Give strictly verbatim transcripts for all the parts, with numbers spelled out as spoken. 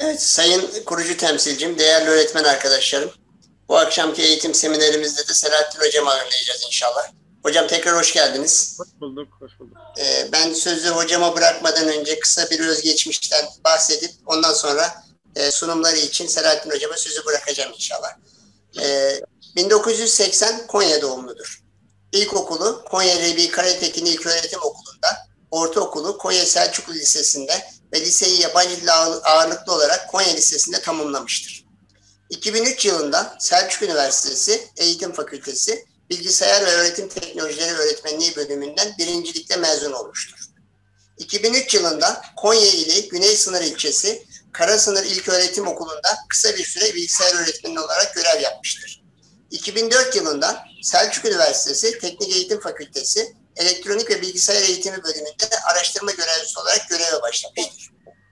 Evet, sayın kurucu temsilcim, değerli öğretmen arkadaşlarım. Bu akşamki eğitim seminerimizde de Selahattin Hocam'ı ağırlayacağız inşallah. Hocam tekrar hoş geldiniz. Hoş bulduk, hoş bulduk. Ee, ben sözü hocama bırakmadan önce kısa bir özgeçmişten bahsedip ondan sonra e, sunumları için Selahattin Hocam'a sözü bırakacağım inşallah. Ee, bin dokuz yüz seksen Konya doğumludur. İlkokulu Konya Rebi Karatekin İlköğretim Okulu'nda, ortaokulu Konya Selçuklu Lisesi'nde ve liseyi yabancı dil ağırlıklı olarak Konya Lisesi'nde tamamlamıştır. iki bin üç yılında Selçuk Üniversitesi Eğitim Fakültesi Bilgisayar ve Öğretim Teknolojileri Öğretmenliği bölümünden birincilikle mezun olmuştur. iki bin üç yılında Konya ili Güney Sınır ilçesi Karasınır İlköğretim Okulu'nda kısa bir süre bilgisayar öğretmeni olarak görev yapmıştır. iki bin dört yılında Selçuk Üniversitesi Teknik Eğitim Fakültesi Elektronik ve Bilgisayar Eğitimi bölümünde araştırma görevlisi olarak göreve başlamıştır.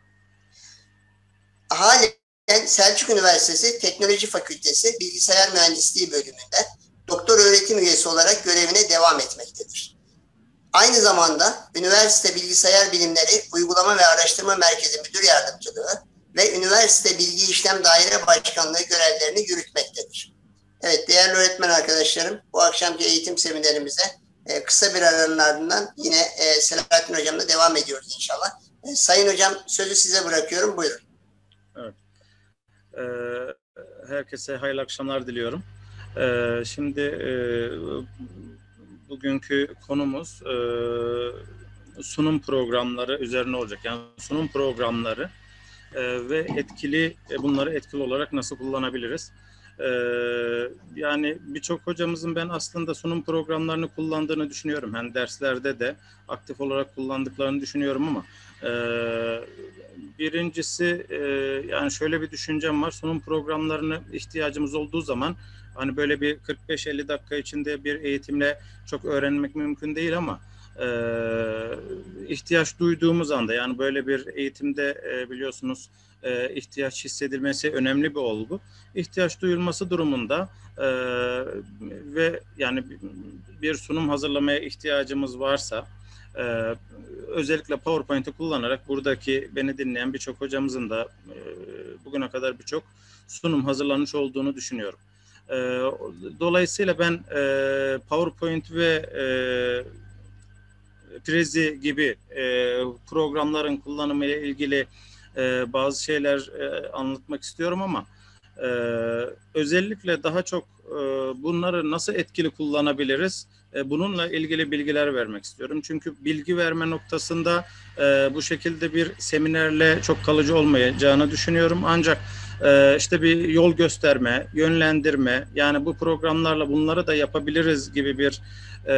Halen Selçuk Üniversitesi Teknoloji Fakültesi Bilgisayar Mühendisliği bölümünde doktor öğretim üyesi olarak görevine devam etmektedir. Aynı zamanda Üniversite Bilgisayar Bilimleri Uygulama ve Araştırma Merkezi Müdür Yardımcılığı ve Üniversite Bilgi İşlem Daire Başkanlığı görevlerini yürütmektedir. Evet, değerli öğretmen arkadaşlarım, bu akşamki eğitim seminerimize e, kısa bir aranın ardından yine e, Selahattin Hocam'la devam ediyoruz inşallah. E, Sayın Hocam, sözü size bırakıyorum, buyurun. Evet. Ee, herkese hayırlı akşamlar diliyorum. Ee, şimdi e, bugünkü konumuz e, sunum programları üzerine olacak. Yani sunum programları e, ve etkili e, bunları etkili olarak nasıl kullanabiliriz? Ee, yani birçok hocamızın ben aslında sunum programlarını kullandığını düşünüyorum. Yani derslerde de aktif olarak kullandıklarını düşünüyorum ama e, birincisi e, yani şöyle bir düşüncem var. Sunum programlarını ihtiyacımız olduğu zaman hani böyle bir kırk beş elli dakika içinde bir eğitimle çok öğrenmek mümkün değil ama e, ihtiyaç duyduğumuz anda yani böyle bir eğitimde e, biliyorsunuz e, ihtiyaç hissedilmesi önemli bir olgu. İhtiyaç duyulması durumunda e, ve yani bir sunum hazırlamaya ihtiyacımız varsa e, özellikle PowerPoint'i kullanarak buradaki beni dinleyen birçok hocamızın da e, bugüne kadar birçok sunum hazırlanmış olduğunu düşünüyorum. E, dolayısıyla ben e, PowerPoint ve e, Prezi gibi e, programların kullanımı ile ilgili e, bazı şeyler e, anlatmak istiyorum ama e, özellikle daha çok e, bunları nasıl etkili kullanabiliriz? E, bununla ilgili bilgiler vermek istiyorum. Çünkü bilgi verme noktasında e, bu şekilde bir seminerle çok kalıcı olmayacağını düşünüyorum. Ancak e, işte bir yol gösterme, yönlendirme, yani bu programlarla bunları da yapabiliriz gibi bir e,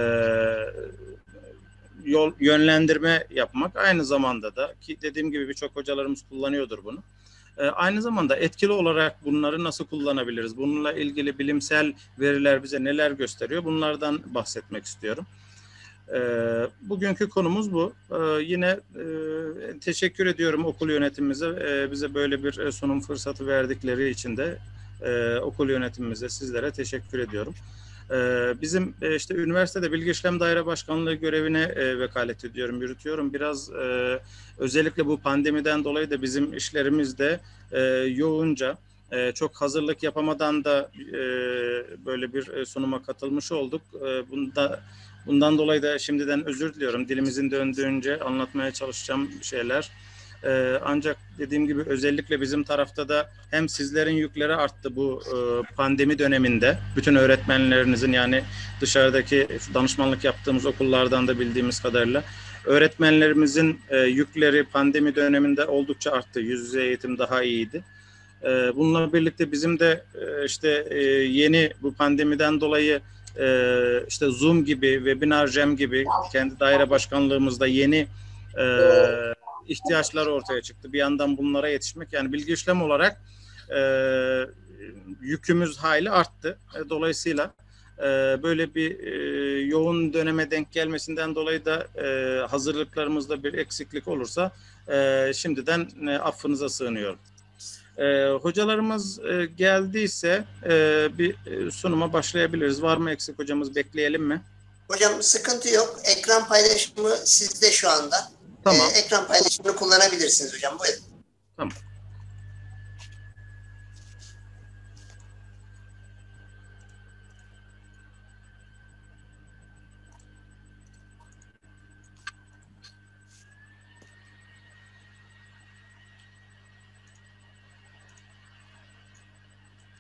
yol yönlendirme yapmak, aynı zamanda da ki dediğim gibi birçok hocalarımız kullanıyordur bunu. Ee, aynı zamanda etkili olarak bunları nasıl kullanabiliriz? Bununla ilgili bilimsel veriler bize neler gösteriyor? Bunlardan bahsetmek istiyorum. Ee, bugünkü konumuz bu. Ee, yine e, teşekkür ediyorum okul yönetimimize. Ee, bize böyle bir sunum fırsatı verdikleri için de e, okul yönetimimize, sizlere teşekkür ediyorum. Ee, bizim e, işte üniversitede Bilgi İşlem Daire Başkanlığı görevine e, vekalet ediyorum, yürütüyorum. Biraz e, özellikle bu pandemiden dolayı da bizim işlerimiz de e, yoğunca, e, çok hazırlık yapamadan da e, böyle bir e, sunuma katılmış olduk. E, bunda Bundan dolayı da şimdiden özür diliyorum. Dilimizin döndüğünce anlatmaya çalışacağım şeyler. Ee, ancak dediğim gibi özellikle bizim tarafta da hem sizlerin yükleri arttı bu e, pandemi döneminde. Bütün öğretmenlerinizin, yani dışarıdaki danışmanlık yaptığımız okullardan da bildiğimiz kadarıyla öğretmenlerimizin e, yükleri pandemi döneminde oldukça arttı. Yüz yüze eğitim daha iyiydi. E, bununla birlikte bizim de e, işte e, yeni bu pandemiden dolayı e, işte Zoom gibi, Webinar Jam gibi kendi daire başkanlığımızda yeni e, ihtiyaçlar ortaya çıktı. Bir yandan bunlara yetişmek, yani bilgi işlem olarak e, yükümüz hayli arttı. E, dolayısıyla e, böyle bir e, yoğun döneme denk gelmesinden dolayı da e, hazırlıklarımızda bir eksiklik olursa e, şimdiden e, affınıza sığınıyorum. E, hocalarımız e, geldiyse e, bir e, sunuma başlayabiliriz. Var mı eksik hocamız? Bekleyelim mi? Hocam sıkıntı yok. Ekran paylaşımı sizde şu anda. Tamam. Ee, ekran paylaşımını kullanabilirsiniz hocam. Buyurun. Tamam.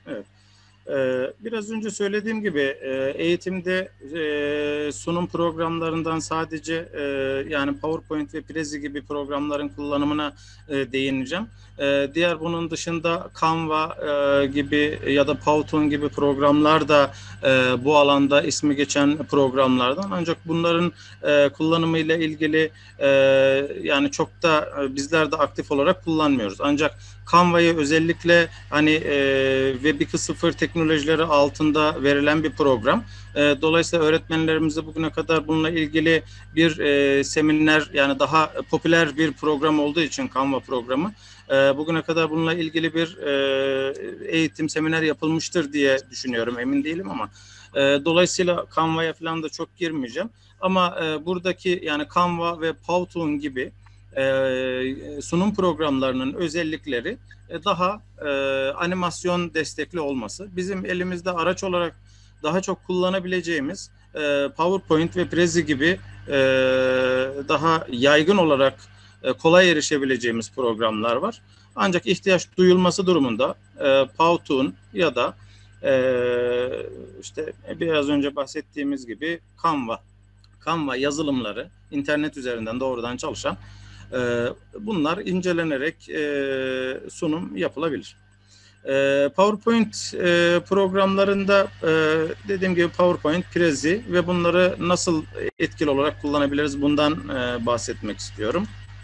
Evet. Biraz önce söylediğim gibi eğitimde sunum programlarından sadece yani PowerPoint ve Prezi gibi programların kullanımına değineceğim. Diğer bunun dışında Canva gibi ya da Powtoon gibi programlar da bu alanda ismi geçen programlardan. Ancak bunların kullanımıyla ilgili yani çok da bizler de aktif olarak kullanmıyoruz. Ancak Canva'yı özellikle hani e, Web iki nokta sıfır teknolojileri altında verilen bir program. E, dolayısıyla öğretmenlerimize bugüne kadar bununla ilgili bir e, seminer, yani daha popüler bir program olduğu için Canva programı, e, bugüne kadar bununla ilgili bir e, eğitim, seminer yapılmıştır diye düşünüyorum. Emin değilim ama e, dolayısıyla Canva'ya falan da çok girmeyeceğim. Ama e, buradaki yani Canva ve Powtoon gibi Ee, sunum programlarının özellikleri daha e, animasyon destekli olması. Bizim elimizde araç olarak daha çok kullanabileceğimiz e, PowerPoint ve Prezi gibi e, daha yaygın olarak e, kolay erişebileceğimiz programlar var. Ancak ihtiyaç duyulması durumunda e, Powtoon ya da e, işte biraz önce bahsettiğimiz gibi Canva, Canva yazılımları, internet üzerinden doğrudan çalışan, bunlar incelenerek sunum yapılabilir. PowerPoint programlarında dediğim gibi PowerPoint, Prezi ve bunları nasıl etkili olarak kullanabiliriz, bundan bahsetmek istiyorum.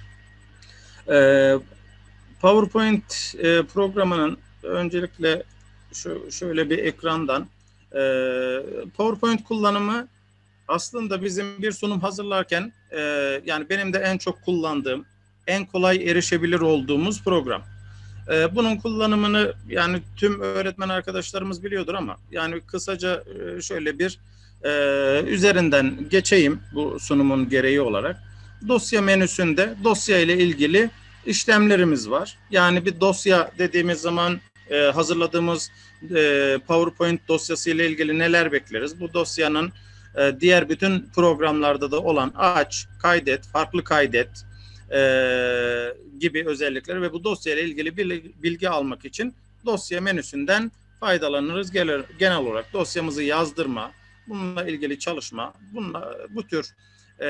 PowerPoint programının öncelikle şu şöyle bir ekrandan PowerPoint kullanımı aslında bizim bir sunum hazırlarken e, yani benim de en çok kullandığım, en kolay erişebilir olduğumuz program. E, bunun kullanımını yani tüm öğretmen arkadaşlarımız biliyordur ama yani kısaca e, şöyle bir e, üzerinden geçeyim bu sunumun gereği olarak. Dosya menüsünde dosya ile ilgili işlemlerimiz var. Yani bir dosya dediğimiz zaman e, hazırladığımız e, PowerPoint dosyası ile ilgili neler bekleriz? Bu dosyanın diğer bütün programlarda da olan aç, kaydet, farklı kaydet e, gibi özellikleri ve bu dosyayla ilgili bilgi almak için dosya menüsünden faydalanırız. Genel, genel olarak dosyamızı yazdırma, bununla ilgili çalışma, bununla, bu tür e,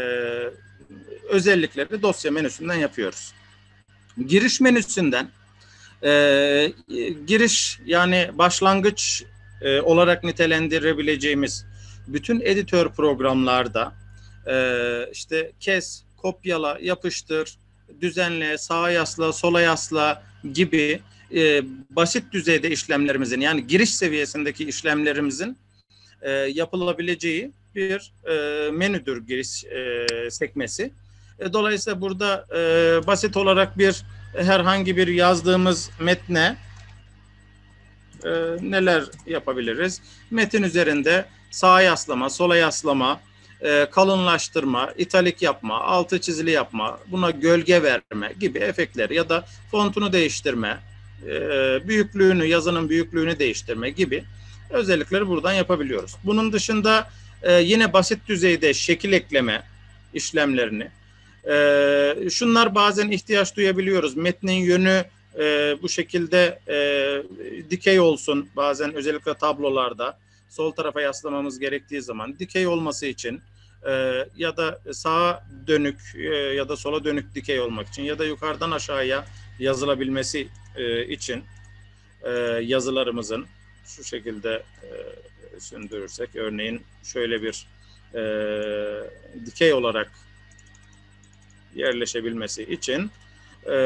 özellikleri dosya menüsünden yapıyoruz. Giriş menüsünden e, giriş yani başlangıç e, olarak nitelendirebileceğimiz bütün editör programlarda e, işte kes, kopyala, yapıştır, düzenle, sağa yasla, sola yasla gibi e, basit düzeyde işlemlerimizin, yani giriş seviyesindeki işlemlerimizin e, yapılabileceği bir e, menüdür giriş e, sekmesi. E, dolayısıyla burada e, basit olarak bir herhangi bir yazdığımız metne e, neler yapabiliriz? Metin üzerinde sağa yaslama, sola yaslama, e, kalınlaştırma, italik yapma, altı çizili yapma, buna gölge verme gibi efektler ya da fontunu değiştirme, e, büyüklüğünü, yazının büyüklüğünü değiştirme gibi özellikleri buradan yapabiliyoruz. Bunun dışında e, yine basit düzeyde şekil ekleme işlemlerini, e, şunlar bazen ihtiyaç duyabiliyoruz. Metnin yönü e, bu şekilde e, dikey olsun, bazen özellikle tablolarda sol tarafa yaslamamız gerektiği zaman dikey olması için e, ya da sağa dönük e, ya da sola dönük dikey olmak için ya da yukarıdan aşağıya yazılabilmesi e, için e, yazılarımızın şu şekilde e, sündürürsek, örneğin şöyle bir e, dikey olarak yerleşebilmesi için e,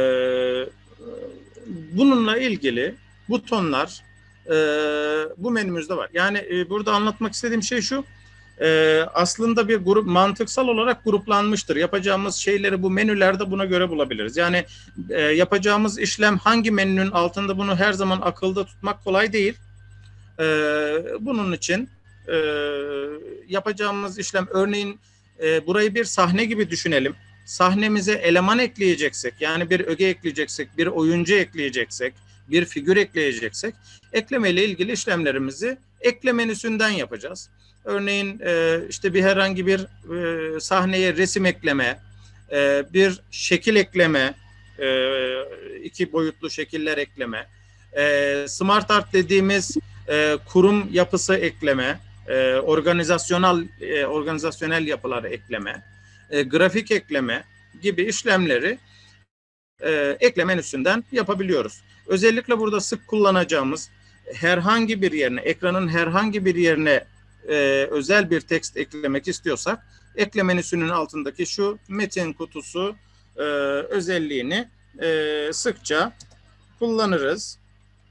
bununla ilgili butonlar e, bu menümüzde var. Yani e, burada anlatmak istediğim şey şu, e, aslında bir grup mantıksal olarak gruplanmıştır. Yapacağımız şeyleri bu menülerde buna göre bulabiliriz. Yani e, yapacağımız işlem hangi menünün altında, bunu her zaman akılda tutmak kolay değil. E, bunun için e, yapacağımız işlem, örneğin e, burayı bir sahne gibi düşünelim. Sahnemize eleman ekleyeceksek, yani bir öge ekleyeceksek, bir oyuncu ekleyeceksek, bir figür ekleyeceksek, ekleme ile ilgili işlemlerimizi ekle menüsünden yapacağız. Örneğin e, işte bir herhangi bir e, sahneye resim ekleme, e, bir şekil ekleme, e, iki boyutlu şekiller ekleme, e, Smart Art dediğimiz e, kurum yapısı ekleme, e, organizasyonel e, organizasyonel yapıları ekleme, e, grafik ekleme gibi işlemleri e, ekleme menüsünden yapabiliyoruz. Özellikle burada sık kullanacağımız herhangi bir yerine, ekranın herhangi bir yerine e, özel bir tekst eklemek istiyorsak, ekle menüsünün altındaki şu metin kutusu e, özelliğini e, sıkça kullanırız.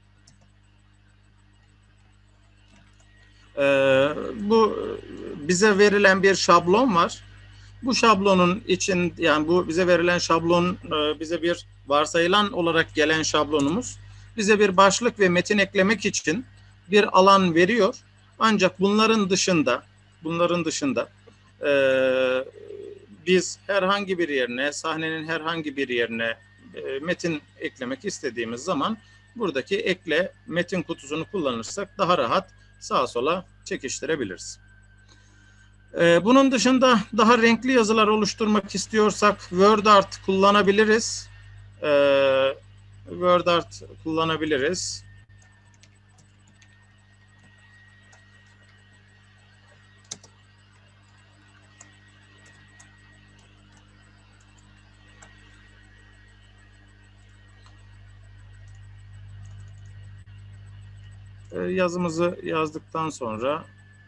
E, bu bize verilen bir şablon var. Bu şablonun için, yani bu bize verilen şablon, bize bir varsayılan olarak gelen şablonumuz bize bir başlık ve metin eklemek için bir alan veriyor. Ancak bunların dışında, bunların dışında e, biz herhangi bir yerine, sahnenin herhangi bir yerine e, metin eklemek istediğimiz zaman buradaki ekle metin kutusunu kullanırsak daha rahat sağa sola çekiştirebiliriz. Bunun dışında daha renkli yazılar oluşturmak istiyorsak WordArt kullanabiliriz. WordArt kullanabiliriz. Yazımızı yazdıktan sonra,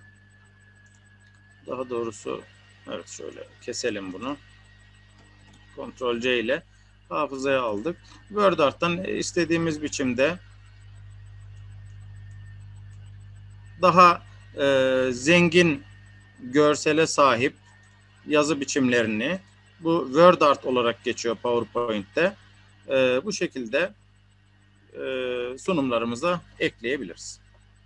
daha doğrusu evet şöyle keselim bunu. Ctrl C ile hafızaya aldık. WordArt'tan istediğimiz biçimde daha e, zengin görsele sahip yazı biçimlerini, bu WordArt olarak geçiyor PowerPoint'te, e, bu şekilde e, sunumlarımıza ekleyebiliriz.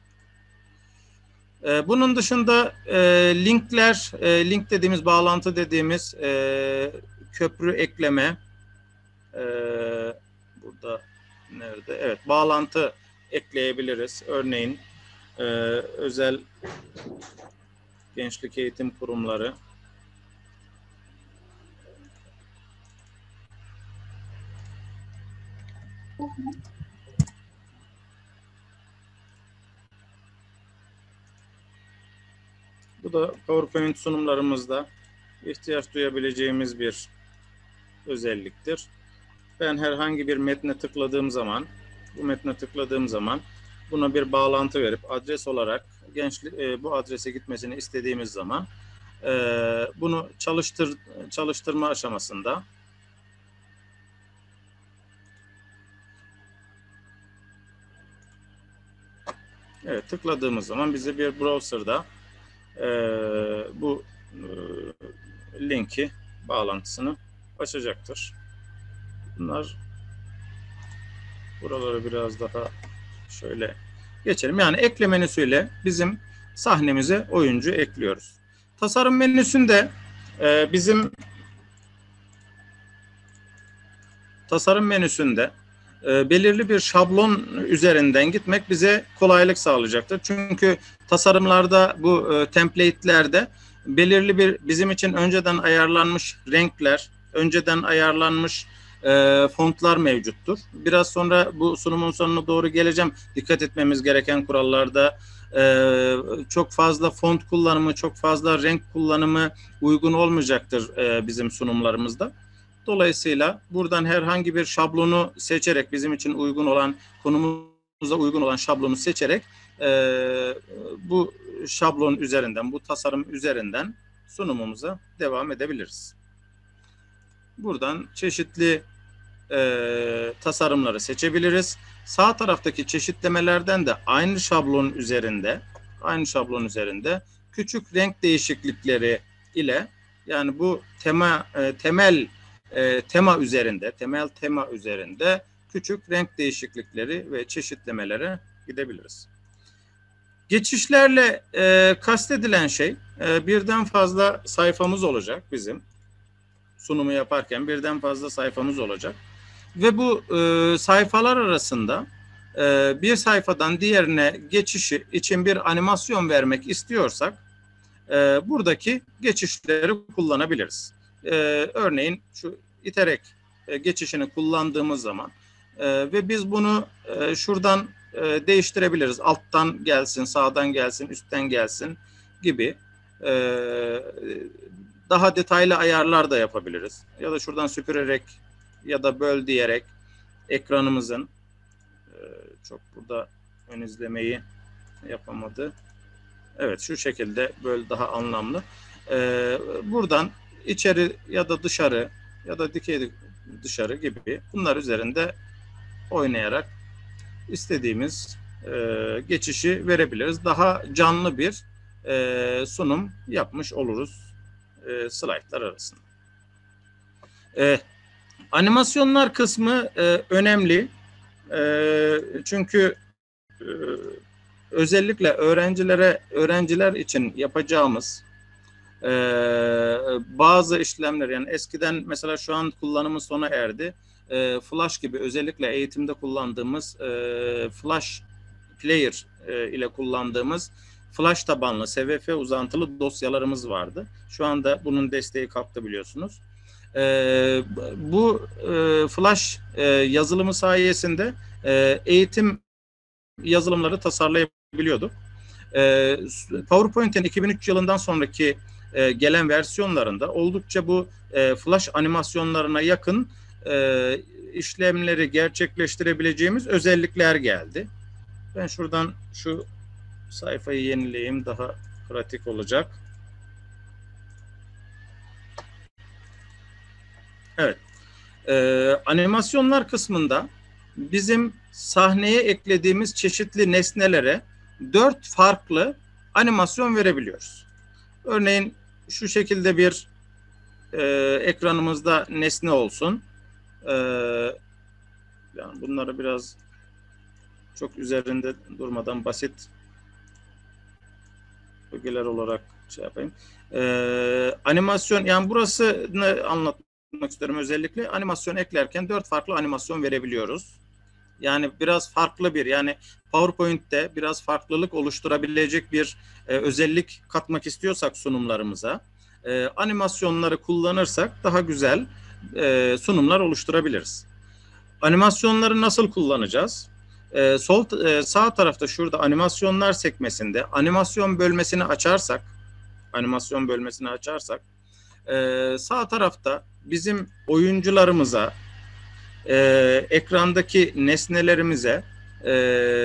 E, bunun dışında e, linkler, e, link dediğimiz, bağlantı dediğimiz e, köprü ekleme, e, burada nerede? Evet, bağlantı ekleyebiliriz. Örneğin e, özel gençlik eğitim kurumları, bu da PowerPoint sunumlarımızda ihtiyaç duyabileceğimiz bir özelliktir. Ben herhangi bir metne tıkladığım zaman, bu metne tıkladığım zaman buna bir bağlantı verip adres olarak gençlik, e, bu adrese gitmesini istediğimiz zaman e, bunu çalıştır, çalıştırma aşamasında evet, tıkladığımız zaman bize bir browser'da e, bu e, linki, bağlantısını açacaktır. Bunlar, buraları biraz daha şöyle geçelim. Yani ekle menüsüyle bizim sahnemize oyuncu ekliyoruz. Tasarım menüsünde e, bizim tasarım menüsünde e, belirli bir şablon üzerinden gitmek bize kolaylık sağlayacaktır. Çünkü tasarımlarda, bu e, template'lerde belirli bir bizim için önceden ayarlanmış renkler, önceden ayarlanmış e, fontlar mevcuttur. Biraz sonra bu sunumun sonuna doğru geleceğim. Dikkat etmemiz gereken kurallarda e, çok fazla font kullanımı, çok fazla renk kullanımı uygun olmayacaktır e, bizim sunumlarımızda. Dolayısıyla buradan herhangi bir şablonu seçerek, bizim için uygun olan, konumuza uygun olan şablonu seçerek e, bu şablon üzerinden, bu tasarım üzerinden sunumumuza devam edebiliriz. Buradan çeşitli e, tasarımları seçebiliriz. Sağ taraftaki çeşitlemelerden de aynı şablon üzerinde, aynı şablon üzerinde küçük renk değişiklikleri ile, yani bu tema e, temel e, tema üzerinde, temel tema üzerinde küçük renk değişiklikleri ve çeşitlemelere gidebiliriz. Geçişlerle e, kastedilen şey, e, birden fazla sayfamız olacak bizim. Sunumu yaparken birden fazla sayfamız olacak. Ve bu e, sayfalar arasında e, bir sayfadan diğerine geçişi için bir animasyon vermek istiyorsak e, buradaki geçişleri kullanabiliriz. E, örneğin şu iterek e, geçişini kullandığımız zaman E, ve biz bunu e, şuradan e, değiştirebiliriz. Alttan gelsin, sağdan gelsin, üstten gelsin gibi. E, daha detaylı ayarlar da yapabiliriz. Ya da şuradan süpürerek ya da böl diyerek ekranımızın e, çok burada ön izlemeyi yapamadı. Evet, şu şekilde böyle daha anlamlı. Ee, buradan içeri ya da dışarı ya da dikey dışarı gibi bunlar üzerinde oynayarak istediğimiz e, geçişi verebiliriz. Daha canlı bir e, sunum yapmış oluruz e, slaytlar arasında. E, animasyonlar kısmı e, önemli. E, çünkü e, özellikle öğrencilere öğrenciler için yapacağımız e, bazı işlemler, yani eskiden mesela şu an kullanımı sona erdi. E, Flash gibi özellikle eğitimde kullandığımız e, Flash Player e, ile kullandığımız Flash tabanlı S V F uzantılı dosyalarımız vardı. Şu anda bunun desteği kalktı biliyorsunuz. E, bu e, Flash e, yazılımı sayesinde e, eğitim yazılımları tasarlayabiliyorduk. E, PowerPoint'in iki bin üç yılından sonraki e, gelen versiyonlarında oldukça bu e, Flash animasyonlarına yakın e, işlemleri gerçekleştirebileceğimiz özellikler geldi. Ben şuradan şu sayfayı yenileyeyim, daha pratik olacak. Evet. E, animasyonlar kısmında bizim sahneye eklediğimiz çeşitli nesnelere dört farklı animasyon verebiliyoruz. Örneğin şu şekilde bir e, ekranımızda nesne olsun. E, yani bunları biraz çok üzerinde durmadan basit bölgeler olarak şey yapayım. E, animasyon, yani burasını anlatmak istiyorum özellikle. Animasyon eklerken dört farklı animasyon verebiliyoruz. Yani biraz farklı bir, yani PowerPoint'te biraz farklılık oluşturabilecek bir e, özellik katmak istiyorsak sunumlarımıza, e, animasyonları kullanırsak daha güzel e, sunumlar oluşturabiliriz. Animasyonları nasıl kullanacağız? E, sol e, sağ tarafta şurada animasyonlar sekmesinde animasyon bölmesini açarsak, animasyon bölmesini açarsak, e, sağ tarafta bizim oyuncularımıza, e, ekrandaki nesnelerimize e,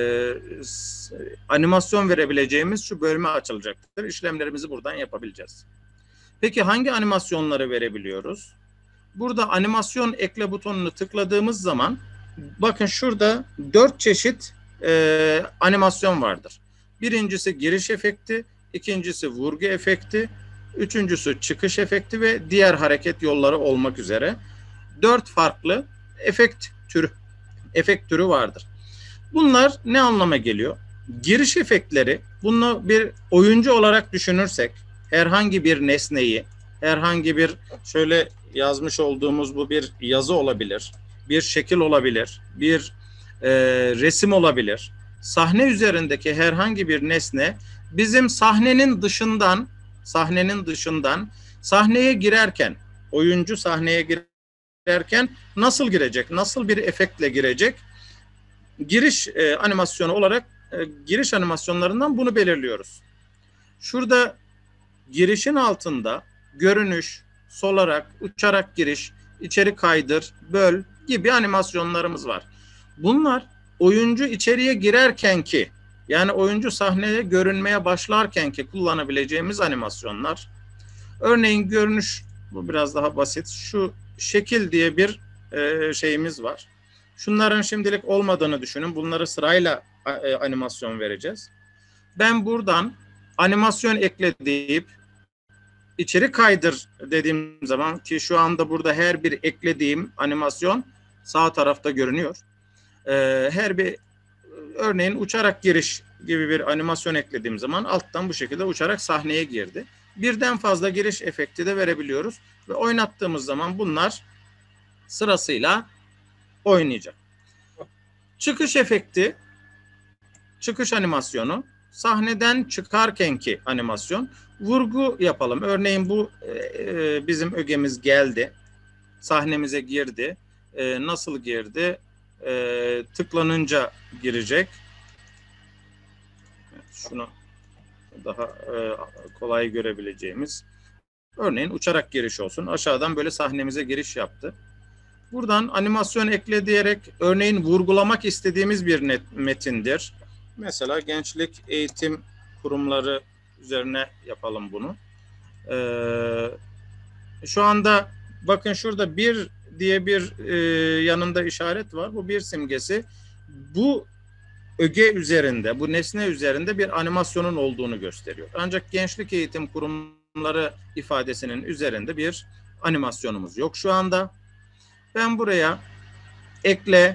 animasyon verebileceğimiz şu bölme açılacaktır. İşlemlerimizi buradan yapabileceğiz. Peki hangi animasyonları verebiliyoruz? Burada animasyon ekle butonunu tıkladığımız zaman bakın şurada dört çeşit e, animasyon vardır. Birincisi giriş efekti, ikincisi vurgu efekti, üçüncüsü çıkış efekti ve diğer hareket yolları olmak üzere dört farklı efekt türü efekt türü vardır. Bunlar ne anlama geliyor? Giriş efektleri, bunu bir oyuncu olarak düşünürsek herhangi bir nesneyi, herhangi bir şöyle yazmış olduğumuz bu bir yazı olabilir, bir şekil olabilir, bir e, resim olabilir. Sahne üzerindeki herhangi bir nesne bizim sahnenin dışından, sahnenin dışından sahneye girerken, oyuncu sahneye girerken nasıl girecek, nasıl bir efektle girecek? Giriş e, animasyonu olarak e, giriş animasyonlarından bunu belirliyoruz. Şurada girişin altında görünüş, solarak, uçarak giriş, içeri kaydır, böl gibi animasyonlarımız var. Bunlar oyuncu içeriye girerken ki, yani oyuncu sahneye görünmeye başlarken ki kullanabileceğimiz animasyonlar. Örneğin görünüş, bu biraz daha basit. Şu şekil diye bir e, şeyimiz var. Şunların şimdilik olmadığını düşünün. Bunları sırayla e, animasyon vereceğiz. Ben buradan animasyon ekle deyip içeri kaydır dediğim zaman, ki şu anda burada her bir eklediğim animasyon sağ tarafta görünüyor. Ee, her bir örneğin uçarak giriş gibi bir animasyon eklediğim zaman alttan bu şekilde uçarak sahneye girdi. Birden fazla giriş efekti de verebiliyoruz ve oynattığımız zaman bunlar sırasıyla oynayacak. Çıkış efekti, çıkış animasyonu, sahneden çıkarkenki animasyon, vurgu yapalım. Örneğin bu e, bizim ögemiz geldi, sahnemize girdi. E, nasıl girdi? e, tıklanınca girecek. Şunu daha e, kolay görebileceğimiz. Örneğin uçarak giriş olsun. Aşağıdan böyle sahnemize giriş yaptı. Buradan animasyon ekle diyerek örneğin vurgulamak istediğimiz bir net, metindir. Mesela gençlik eğitim kurumları üzerine yapalım bunu. Ee, şu anda bakın şurada bir diye bir e, yanında işaret var. Bu bir simgesi. Bu öge üzerinde, bu nesne üzerinde bir animasyonun olduğunu gösteriyor. Ancak gençlik eğitim kurumları ifadesinin üzerinde bir animasyonumuz yok şu anda. Ben buraya ekle,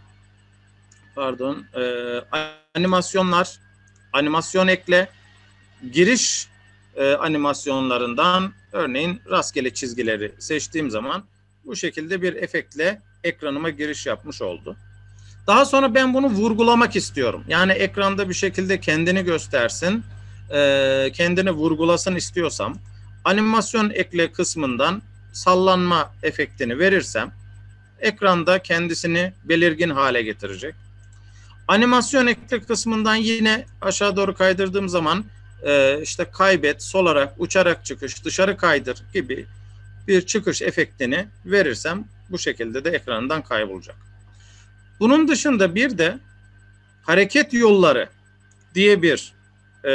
pardon, e, animasyonlar, animasyon ekle, giriş e, animasyonlarından örneğin rastgele çizgileri seçtiğim zaman bu şekilde bir efektle ekranıma giriş yapmış oldu. Daha sonra ben bunu vurgulamak istiyorum. Yani ekranda bir şekilde kendini göstersin, e, kendini vurgulasın istiyorsam, animasyon ekle kısmından sallanma efektini verirsem, ekranda kendisini belirgin hale getirecek. Animasyon ekle kısmından yine aşağı doğru kaydırdığım zaman e, işte kaybet, solarak, uçarak çıkış, dışarı kaydır gibi bir çıkış efektini verirsem bu şekilde de ekrandan kaybolacak. Bunun dışında bir de hareket yolları diye bir e,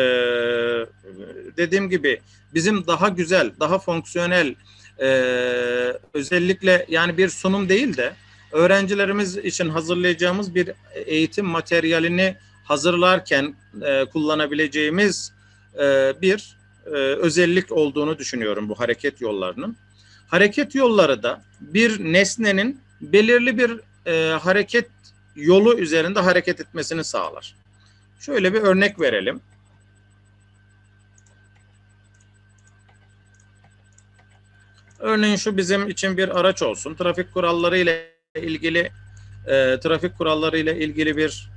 dediğim gibi bizim daha güzel, daha fonksiyonel e, özellikle yani bir sunum değil de öğrencilerimiz için hazırlayacağımız bir eğitim materyalini hazırlarken e, kullanabileceğimiz e, bir e, özellik olduğunu düşünüyorum bu hareket yollarının. Hareket yolları da bir nesnenin belirli bir e, hareket yolu üzerinde hareket etmesini sağlar. Şöyle bir örnek verelim. Örneğin şu bizim için bir araç olsun. Trafik kuralları ile ilgili e, trafik kuralları ile ilgili bir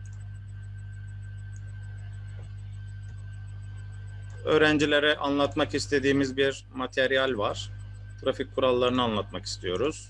öğrencilere anlatmak istediğimiz bir materyal var. Trafik kurallarını anlatmak istiyoruz.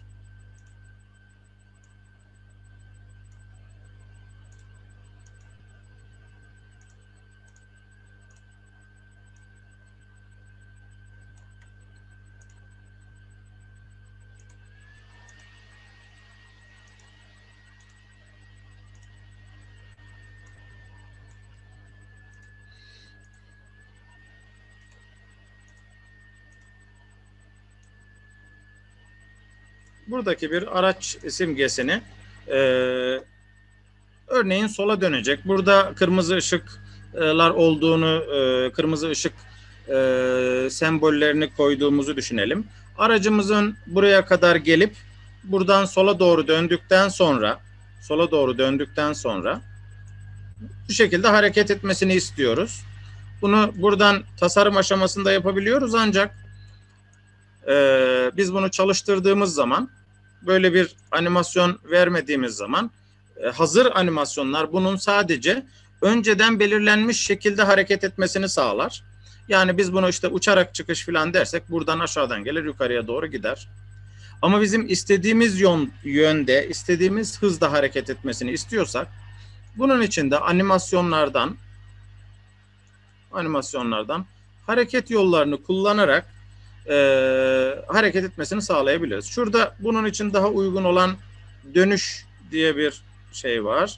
Buradaki bir araç simgesini e, örneğin sola dönecek. Burada kırmızı ışıklar olduğunu, e, kırmızı ışık e, sembollerini koyduğumuzu düşünelim. Aracımızın buraya kadar gelip buradan sola doğru döndükten sonra sola doğru döndükten sonra bu şekilde hareket etmesini istiyoruz. Bunu buradan tasarım aşamasında yapabiliyoruz ancak e, biz bunu çalıştırdığımız zaman böyle bir animasyon vermediğimiz zaman e, hazır animasyonlar bunun sadece önceden belirlenmiş şekilde hareket etmesini sağlar. Yani biz bunu işte uçarak çıkış falan dersek buradan aşağıdan gelir yukarıya doğru gider. Ama bizim istediğimiz yön, yönde, istediğimiz hızda hareket etmesini istiyorsak bunun için de animasyonlardan animasyonlardan hareket yollarını kullanarak e, hareket etmesini sağlayabiliriz. Şurada bunun için daha uygun olan dönüş diye bir şey var.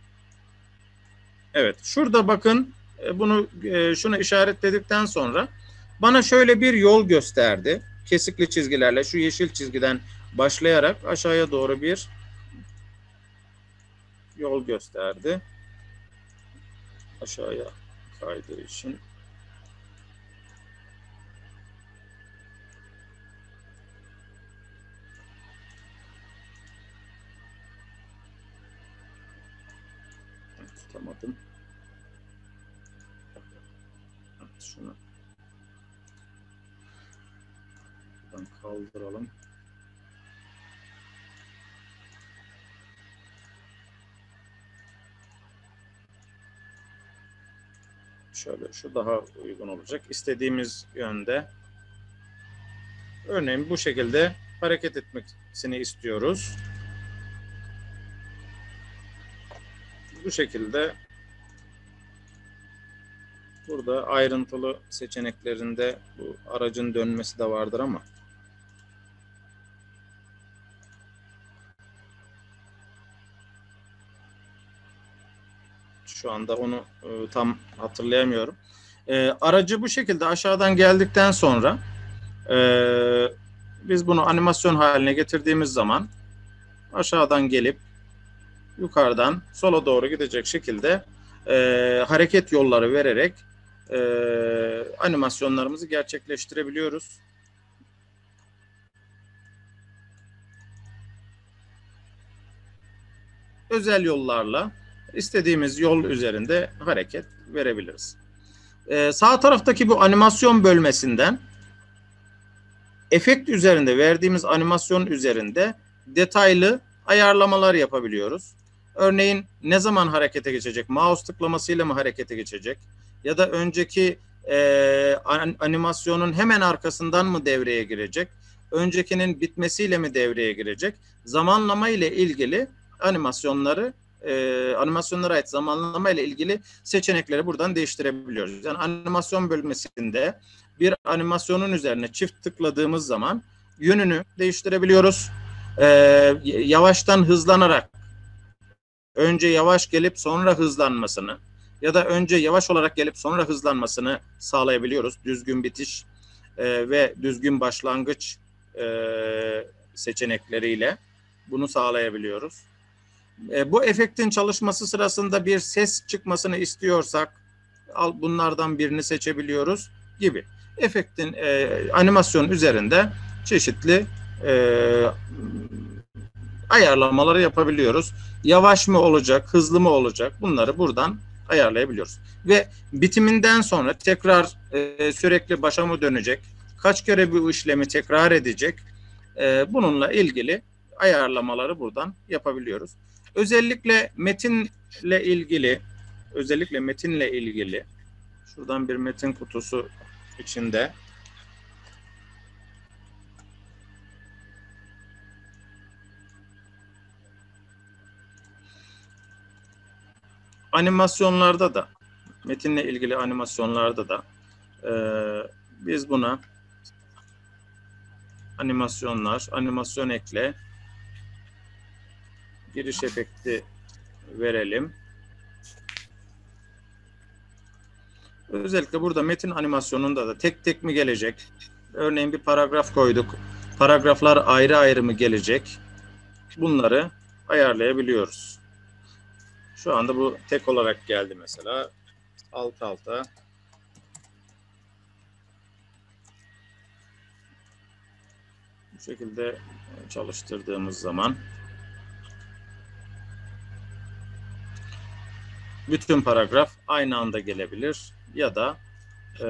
Evet, şurada bakın bunu e, şunu işaretledikten sonra bana şöyle bir yol gösterdi. Kesikli çizgilerle şu yeşil çizgiden başlayarak aşağıya doğru bir yol gösterdi. Aşağıya kaydığı için. Tutamadım. Evet, şunu buradan kaldıralım. Şöyle şu daha uygun olacak. İstediğimiz yönde. Örneğin bu şekilde hareket etmesini istiyoruz. Bu şekilde burada ayrıntılı seçeneklerinde bu aracın dönmesi de vardır ama şu anda onu e, tam hatırlayamıyorum. E, aracı bu şekilde aşağıdan geldikten sonra e, biz bunu animasyon haline getirdiğimiz zaman aşağıdan gelip yukarıdan sola doğru gidecek şekilde e, hareket yolları vererek e, animasyonlarımızı gerçekleştirebiliyoruz. Özel yollarla istediğimiz yol üzerinde hareket verebiliriz. Ee, sağ taraftaki bu animasyon bölmesinden efekt üzerinde verdiğimiz animasyon üzerinde detaylı ayarlamalar yapabiliyoruz. Örneğin ne zaman harekete geçecek? Mouse tıklamasıyla mı harekete geçecek? Ya da önceki e, animasyonun hemen arkasından mı devreye girecek? Öncekinin bitmesiyle mi devreye girecek? Zamanlama ile ilgili animasyonları e, animasyonlara ait zamanlama ile ilgili seçenekleri buradan değiştirebiliyoruz. Yani animasyon bölmesinde bir animasyonun üzerine çift tıkladığımız zaman yönünü değiştirebiliyoruz. E, yavaştan hızlanarak önce yavaş gelip sonra hızlanmasını ya da önce yavaş olarak gelip sonra hızlanmasını sağlayabiliyoruz. Düzgün bitiş e, ve düzgün başlangıç e, seçenekleriyle bunu sağlayabiliyoruz. E, bu efektin çalışması sırasında bir ses çıkmasını istiyorsak bunlardan birini seçebiliyoruz gibi. Efektin e, animasyon üzerinde çeşitli e, ayarlamaları yapabiliyoruz. Yavaş mı olacak, hızlı mı olacak bunları buradan ayarlayabiliyoruz. Ve bitiminden sonra tekrar e, sürekli başa mı dönecek, kaç kere bu işlemi tekrar edecek e, bununla ilgili ayarlamaları buradan yapabiliyoruz. Özellikle metinle ilgili, özellikle metinle ilgili, şuradan bir metin kutusu içinde animasyonlarda da, metinle ilgili animasyonlarda da e, biz buna animasyonlar, animasyon ekle, giriş efekti verelim. Özellikle burada metin animasyonunda da tek tek mi gelecek? Örneğin bir paragraf koyduk. Paragraflar ayrı ayrı mı gelecek? Bunları ayarlayabiliyoruz. Şu anda bu tek olarak geldi mesela. Alt alta. Bu şekilde çalıştırdığımız zaman bütün paragraf aynı anda gelebilir ya da e,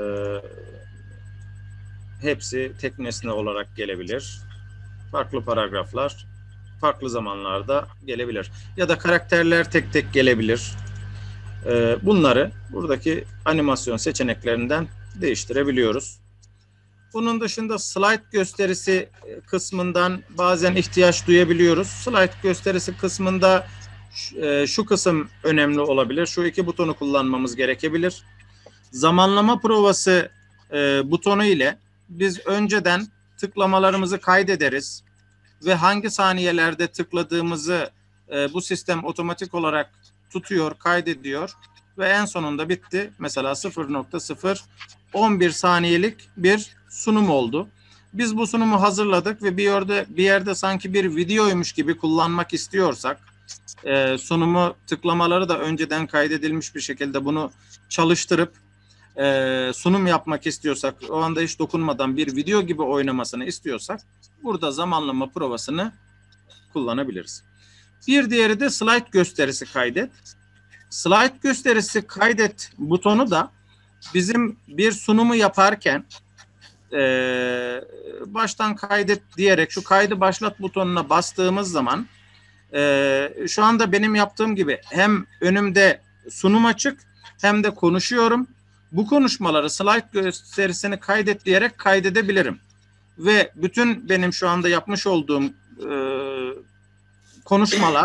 hepsi tek nesne olarak gelebilir. Farklı paragraflar farklı zamanlarda gelebilir. Ya da karakterler tek tek gelebilir. E, bunları buradaki animasyon seçeneklerinden değiştirebiliyoruz. Bunun dışında slide gösterisi kısmından bazen ihtiyaç duyabiliyoruz. Slide gösterisi kısmında şu kısım önemli olabilir. Şu iki butonu kullanmamız gerekebilir. Zamanlama provası butonu ile biz önceden tıklamalarımızı kaydederiz ve hangi saniyelerde tıkladığımızı bu sistem otomatik olarak tutuyor, kaydediyor ve en sonunda bitti. Mesela sıfır nokta sıfır on bir saniyelik bir sunum oldu. Biz bu sunumu hazırladık ve bir yerde bir yerde sanki bir videoymuş gibi kullanmak istiyorsak e, sunumu tıklamaları da önceden kaydedilmiş bir şekilde bunu çalıştırıp e, sunum yapmak istiyorsak, o anda hiç dokunmadan bir video gibi oynamasını istiyorsak burada zamanlama provasını kullanabiliriz. Bir diğeri de slide gösterisi kaydet. Slide gösterisi kaydet butonu da bizim bir sunumu yaparken e, baştan kaydet diyerek şu kaydı başlat butonuna bastığımız zaman e, şu anda benim yaptığım gibi hem önümde sunum açık hem de konuşuyorum. Bu konuşmaları slide gösterisini kaydet diyerek kaydedebilirim. Ve bütün benim şu anda yapmış olduğum e, konuşmalar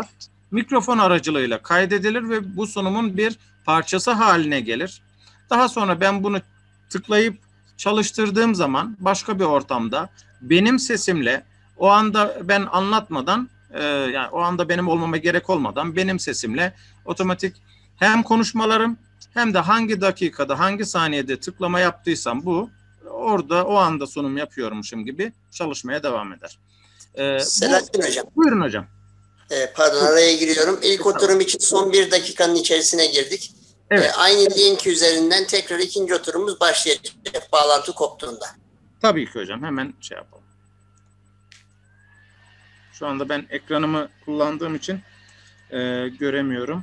mikrofon aracılığıyla kaydedilir ve bu sunumun bir parçası haline gelir. Daha sonra ben bunu tıklayıp çalıştırdığım zaman başka bir ortamda benim sesimle o anda ben anlatmadan e, yani o anda benim olmama gerek olmadan benim sesimle otomatik hem konuşmalarım hem de hangi dakikada hangi saniyede tıklama yaptıysam bu orada o anda sunum yapıyormuşum gibi çalışmaya devam eder. E, Selahattin bu, Hocam. Buyurun hocam. E, pardon araya giriyorum. İlk oturum için son bir dakikanın içerisine girdik. Evet. E, aynı link üzerinden tekrar ikinci oturumumuz başlayacak bağlantı koptuğunda. Tabii ki hocam. Hemen şey yapalım. Şu anda ben ekranımı kullandığım için e, göremiyorum.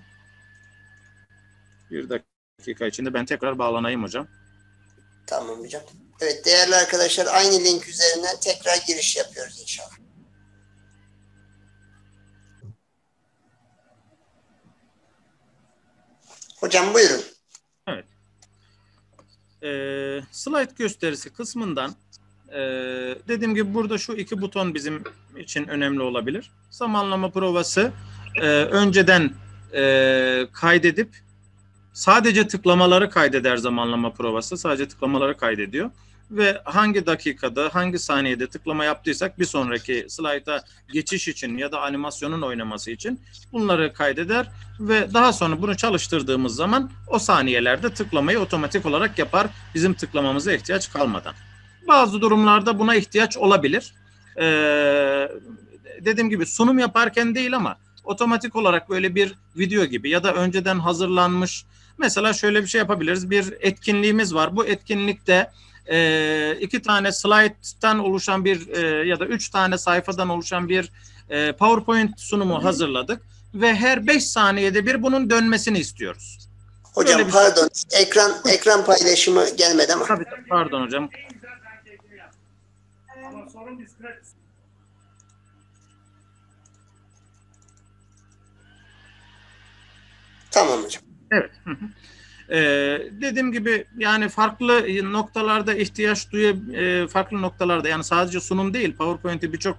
Bir dakika içinde ben tekrar bağlanayım hocam. Tamam hocam. Evet değerli arkadaşlar aynı link üzerinden tekrar giriş yapıyoruz inşallah. Hocam buyurun. Evet. Ee, slide gösterisi kısmından e, dediğim gibi burada şu iki buton bizim için önemli olabilir. Zamanlama provası e, önceden e, kaydedip sadece tıklamaları kaydeder zamanlama provası. Sadece tıklamaları kaydediyor. Ve hangi dakikada, hangi saniyede tıklama yaptıysak bir sonraki slayta geçiş için ya da animasyonun oynaması için bunları kaydeder ve daha sonra bunu çalıştırdığımız zaman o saniyelerde tıklamayı otomatik olarak yapar. Bizim tıklamamıza ihtiyaç kalmadan. Bazı durumlarda buna ihtiyaç olabilir. Ee, dediğim gibi sunum yaparken değil ama otomatik olarak böyle bir video gibi ya da önceden hazırlanmış. Mesela şöyle bir şey yapabiliriz. Bir etkinliğimiz var. Bu etkinlikte e, iki tane slayttan oluşan bir e, ya da üç tane sayfadan oluşan bir e, PowerPoint sunumu hazırladık ve her beş saniyede bir bunun dönmesini istiyoruz. Hocam pardon. Şey... Ekran ekran paylaşımı gelmedi ama. Tabii, pardon hocam. Tamam hocam. Evet. Ee, dediğim gibi yani farklı noktalarda ihtiyaç duyup e, farklı noktalarda yani sadece sunum değil PowerPoint'i birçok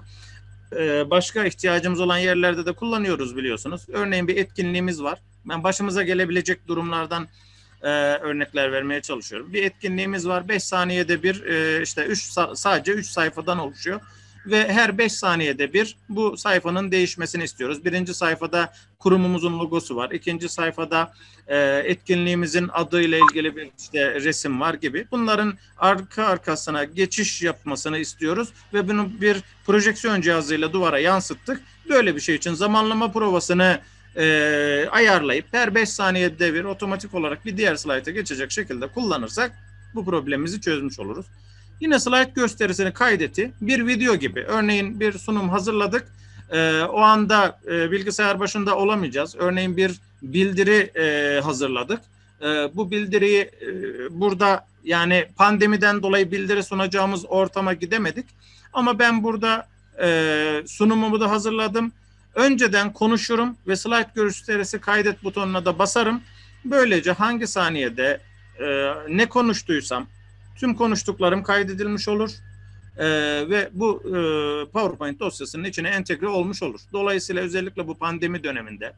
e, başka ihtiyacımız olan yerlerde de kullanıyoruz biliyorsunuz. Örneğin bir etkinliğimiz var. Ben başımıza gelebilecek durumlardan e, örnekler vermeye çalışıyorum. Bir etkinliğimiz var. beş saniyede bir e, işte üç sadece üç sayfadan oluşuyor. Ve her beş saniyede bir bu sayfanın değişmesini istiyoruz. Birinci sayfada kurumumuzun logosu var. İkinci sayfada e, etkinliğimizin adıyla ilgili bir işte resim var gibi. Bunların arka arkasına geçiş yapmasını istiyoruz. Ve bunu bir projeksiyon cihazıyla duvara yansıttık. Böyle bir şey için zamanlama provasını e, ayarlayıp her beş saniyede bir otomatik olarak bir diğer slayta geçecek şekilde kullanırsak bu problemimizi çözmüş oluruz. Yine slide gösterisini kaydetti. Bir video gibi. Örneğin bir sunum hazırladık. Ee, o anda e, bilgisayar başında olamayacağız. Örneğin bir bildiri e, hazırladık. E, bu bildiriyi e, burada yani pandemiden dolayı bildiri sunacağımız ortama gidemedik. Ama ben burada e, sunumumu da hazırladım. Önceden konuşurum ve slide gösterisi kaydet butonuna da basarım. Böylece hangi saniyede e, ne konuştuysam tüm konuştuklarım kaydedilmiş olur ee, ve bu e, PowerPoint dosyasının içine entegre olmuş olur. Dolayısıyla özellikle bu pandemi döneminde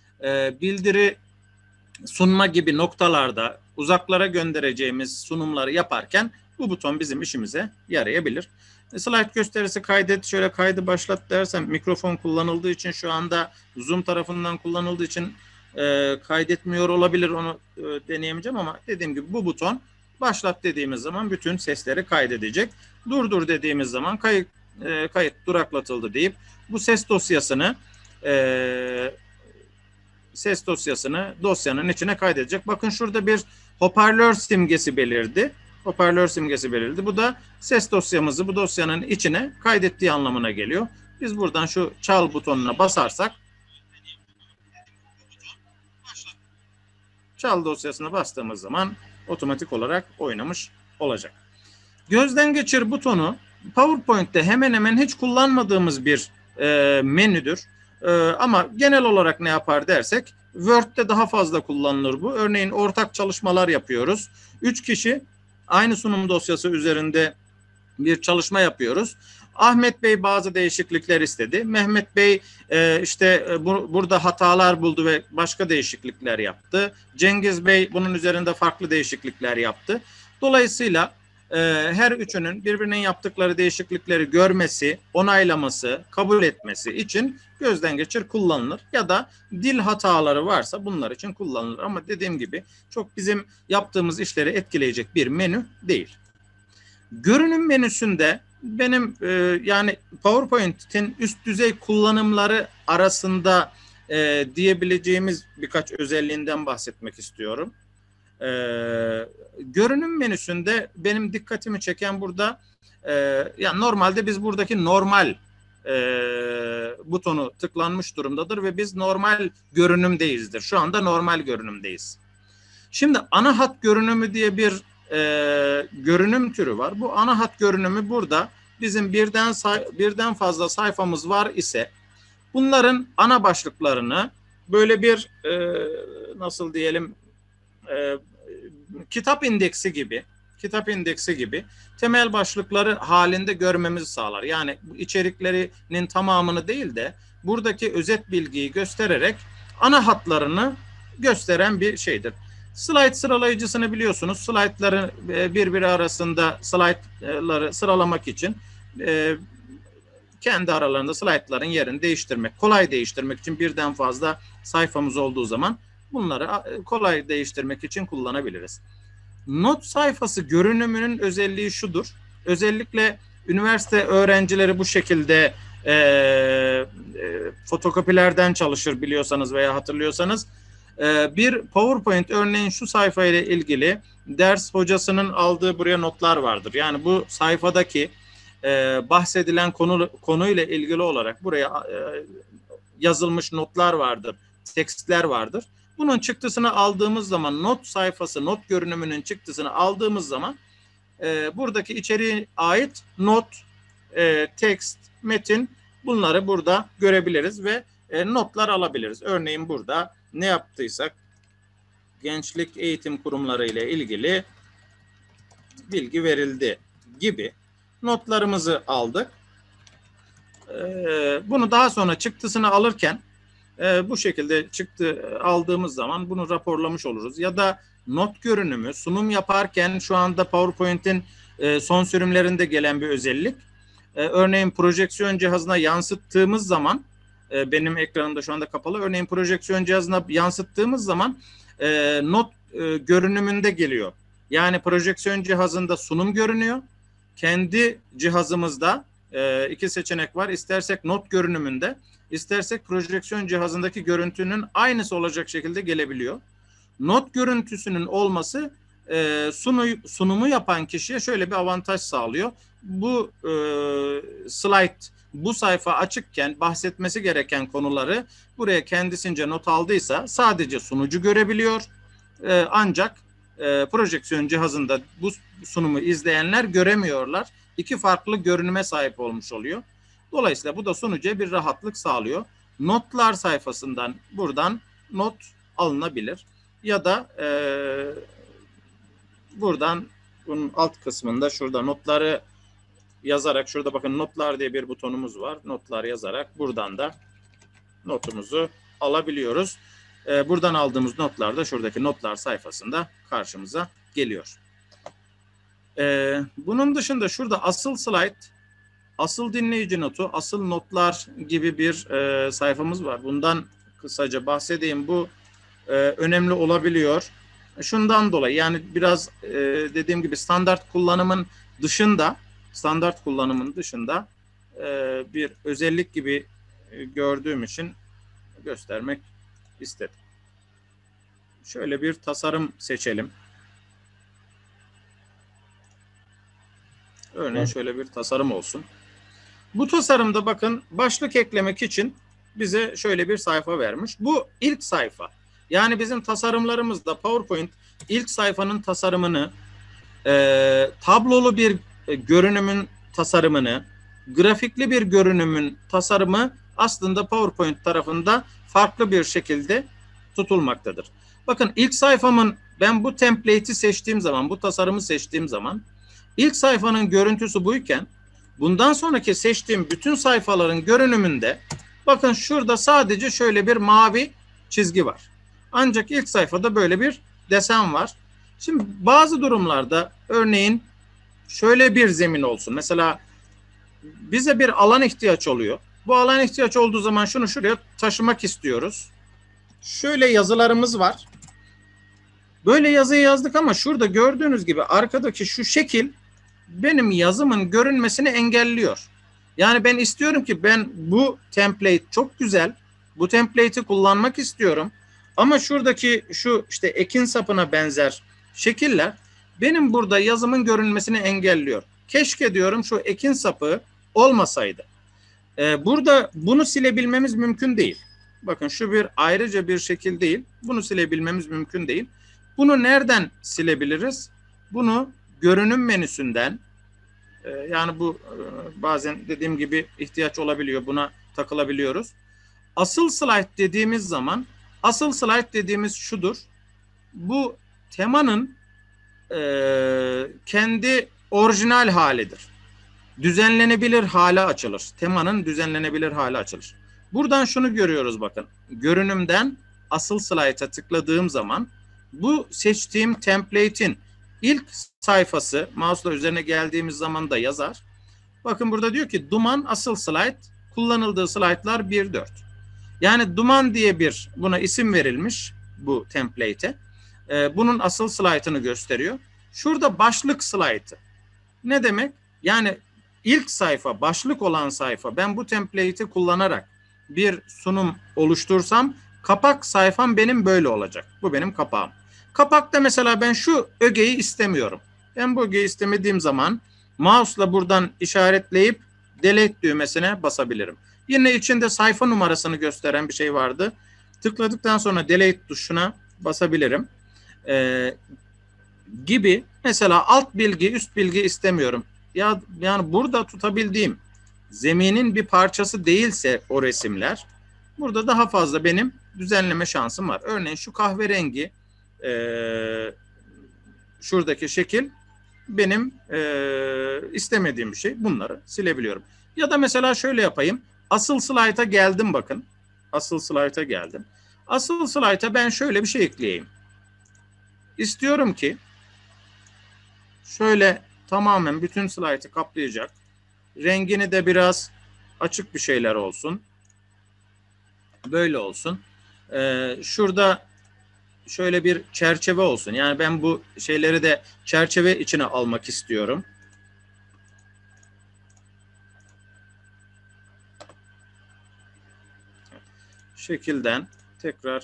e, bildiri sunma gibi noktalarda uzaklara göndereceğimiz sunumları yaparken bu buton bizim işimize yarayabilir. E, slide gösterisi kaydet, şöyle kaydı başlat dersem mikrofon kullanıldığı için şu anda Zoom tarafından kullanıldığı için e, kaydetmiyor olabilir, onu e, deneyemeyeceğim ama dediğim gibi bu buton başlat dediğimiz zaman bütün sesleri kaydedecek. Durdur dediğimiz zaman kayıt, e, kayıt duraklatıldı deyip bu ses dosyasını e, ses dosyasını dosyanın içine kaydedecek. Bakın şurada bir hoparlör simgesi belirdi. Hoparlör simgesi belirdi. Bu da ses dosyamızı bu dosyanın içine kaydettiği anlamına geliyor. Biz buradan şu çal butonuna basarsak çal dosyasına bastığımız zaman otomatik olarak oynamış olacak. Gözden geçir butonu PowerPoint'te hemen hemen hiç kullanmadığımız bir e, menüdür. E, ama genel olarak ne yapar dersek Word'de daha fazla kullanılır bu. Örneğin ortak çalışmalar yapıyoruz. Üç kişi aynı sunum dosyası üzerinde bir çalışma yapıyoruz. Ahmet Bey bazı değişiklikler istedi. Mehmet Bey e, işte e, bu, burada hatalar buldu ve başka değişiklikler yaptı. Cengiz Bey bunun üzerinde farklı değişiklikler yaptı. Dolayısıyla e, her üçünün birbirinin yaptıkları değişiklikleri görmesi, onaylaması, kabul etmesi için gözden geçir kullanılır. Ya da dil hataları varsa bunlar için kullanılır. Ama dediğim gibi çok bizim yaptığımız işleri etkileyecek bir menü değil. Görünüm menüsünde benim e, yani PowerPoint'in üst düzey kullanımları arasında e, diyebileceğimiz birkaç özelliğinden bahsetmek istiyorum. E, görünüm menüsünde benim dikkatimi çeken burada e, yani normalde biz buradaki normal e, butonu tıklanmış durumdadır ve biz normal görünümdeyizdir. Şu anda normal görünümdeyiz. Şimdi ana hat görünümü diye bir e, görünüm türü var. Bu ana hat görünümü burada bizim birden birden fazla sayfamız var ise bunların ana başlıklarını böyle bir e, nasıl diyelim e, kitap indeksi gibi kitap indeksi gibi temel başlıkları halinde görmemizi sağlar. Yani içeriklerinin tamamını değil de buradaki özet bilgiyi göstererek ana hatlarını gösteren bir şeydir. Slide sıralayıcısını biliyorsunuz. Slaytları birbiri arasında slaytları sıralamak için e, kendi aralarında slaytların yerini değiştirmek, kolay değiştirmek için birden fazla sayfamız olduğu zaman bunları kolay değiştirmek için kullanabiliriz. Not sayfası görünümünün özelliği şudur. Özellikle üniversite öğrencileri bu şekilde e, e, fotokopilerden çalışır biliyorsanız veya hatırlıyorsanız. Bir PowerPoint örneğin şu sayfa ile ilgili ders hocasının aldığı buraya notlar vardır. Yani bu sayfadaki e, bahsedilen konu konuyla ilgili olarak buraya e, yazılmış notlar vardır, tekstler vardır. Bunun çıktısını aldığımız zaman not sayfası, not görünümünün çıktısını aldığımız zaman e, buradaki içeriğe ait not, e, tekst, metin bunları burada görebiliriz ve e, notlar alabiliriz. Örneğin burada ne yaptıysak gençlik eğitim kurumları ile ilgili bilgi verildi gibi notlarımızı aldık. Ee, bunu daha sonra çıktısını alırken e, bu şekilde çıktı aldığımız zaman bunu raporlamış oluruz. Ya da not görünümü sunum yaparken şu anda PowerPoint'in e, son sürümlerinde gelen bir özellik. E, örneğin projeksiyon cihazına yansıttığımız zaman benim ekranımda şu anda kapalı. Örneğin projeksiyon cihazına yansıttığımız zaman e, not e, görünümünde geliyor. Yani projeksiyon cihazında sunum görünüyor. Kendi cihazımızda e, iki seçenek var. İstersek not görünümünde, istersek projeksiyon cihazındaki görüntünün aynısı olacak şekilde gelebiliyor. Not görüntüsünün olması e, sunu, sunumu yapan kişiye şöyle bir avantaj sağlıyor. Bu e, slide bu sayfa açıkken bahsetmesi gereken konuları buraya kendisince not aldıysa sadece sunucu görebiliyor. Ee, ancak e, projeksiyon cihazında bu sunumu izleyenler göremiyorlar. İki farklı görünüme sahip olmuş oluyor. Dolayısıyla bu da sunucuya bir rahatlık sağlıyor. Notlar sayfasından buradan not alınabilir. Ya da e, buradan bunun alt kısmında şurada notları yazarak, şurada bakın notlar diye bir butonumuz var. Notlar yazarak buradan da notumuzu alabiliyoruz. Ee, buradan aldığımız notlar da şuradaki notlar sayfasında karşımıza geliyor. Ee, bunun dışında şurada asıl slide, asıl dinleyici notu, asıl notlar gibi bir e, sayfamız var. Bundan kısaca bahsedeyim. Bu e, önemli olabiliyor. Şundan dolayı yani biraz e, dediğim gibi standart kullanımın dışında standart kullanımın dışında e, bir özellik gibi e, gördüğüm için göstermek istedim. Şöyle bir tasarım seçelim. Örneğin şöyle bir tasarım olsun. Bu tasarımda bakın başlık eklemek için bize şöyle bir sayfa vermiş. Bu ilk sayfa. Yani bizim tasarımlarımızda PowerPoint ilk sayfanın tasarımını e, tablolu bir e, görünümün tasarımını, grafikli bir görünümün tasarımı aslında PowerPoint tarafında farklı bir şekilde tutulmaktadır. Bakın ilk sayfamın ben bu template'i seçtiğim zaman, bu tasarımı seçtiğim zaman İlk sayfanın görüntüsü buyken bundan sonraki seçtiğim bütün sayfaların görünümünde bakın şurada sadece şöyle bir mavi çizgi var. Ancak ilk sayfada böyle bir desen var. Şimdi bazı durumlarda örneğin şöyle bir zemin olsun. Mesela bize bir alan ihtiyaç oluyor. Bu alan ihtiyaç olduğu zaman şunu şuraya taşımak istiyoruz. Şöyle yazılarımız var. Böyle yazıyı yazdık ama şurada gördüğünüz gibi arkadaki şu şekil benim yazımın görünmesini engelliyor. Yani ben istiyorum ki ben bu template çok güzel. Bu template'i kullanmak istiyorum. Ama şuradaki şu işte ekin sapına benzer şekiller benim burada yazımın görünmesini engelliyor. Keşke diyorum şu ekin sapı olmasaydı. Ee, burada bunu silebilmemiz mümkün değil. Bakın şu bir ayrıca bir şekil değil. Bunu silebilmemiz mümkün değil. Bunu nereden silebiliriz? Bunu görünüm menüsünden, e, yani bu e, bazen dediğim gibi ihtiyaç olabiliyor. Buna takılabiliyoruz. Asıl slide dediğimiz zaman, asıl slide dediğimiz şudur. Bu temanın e, kendi orijinal halidir. Düzenlenebilir hale açılır. Temanın düzenlenebilir hale açılır. Buradan şunu görüyoruz bakın. Görünümden asıl slayta tıkladığım zaman bu seçtiğim template'in ilk sayfası mouse'la üzerine geldiğimiz zaman da yazar. Bakın burada diyor ki duman asıl slide, kullanıldığı slaytlar bir dört. Yani duman diye bir buna isim verilmiş bu template'e. Ee, bunun asıl slaytını gösteriyor. Şurada başlık slaytı. Ne demek? Yani ilk sayfa, başlık olan sayfa, ben bu template'i kullanarak bir sunum oluştursam kapak sayfam benim böyle olacak. Bu benim kapağım. Kapakta mesela ben şu ögeyi istemiyorum. Ben bu ögeyi istemediğim zaman mouse'la buradan işaretleyip delete düğmesine basabilirim. Yine içinde sayfa numarasını gösteren bir şey vardı. Tıkladıktan sonra delete tuşuna basabilirim. Ee, gibi mesela alt bilgi, üst bilgi istemiyorum. Ya yani burada tutabildiğim zeminin bir parçası değilse o resimler, burada daha fazla benim düzenleme şansım var. Örneğin şu kahverengi e, şuradaki şekil benim e, istemediğim bir şey. Bunları silebiliyorum. Ya da mesela şöyle yapayım. Asıl slayta geldim bakın. Asıl slayta geldim. Asıl slayta ben şöyle bir şey ekleyeyim. İstiyorum ki şöyle tamamen bütün slaytı kaplayacak. Rengini de biraz açık bir şeyler olsun. Böyle olsun. Ee, şurada şöyle bir çerçeve olsun. Yani ben bu şeyleri de çerçeve içine almak istiyorum. Şekilden tekrar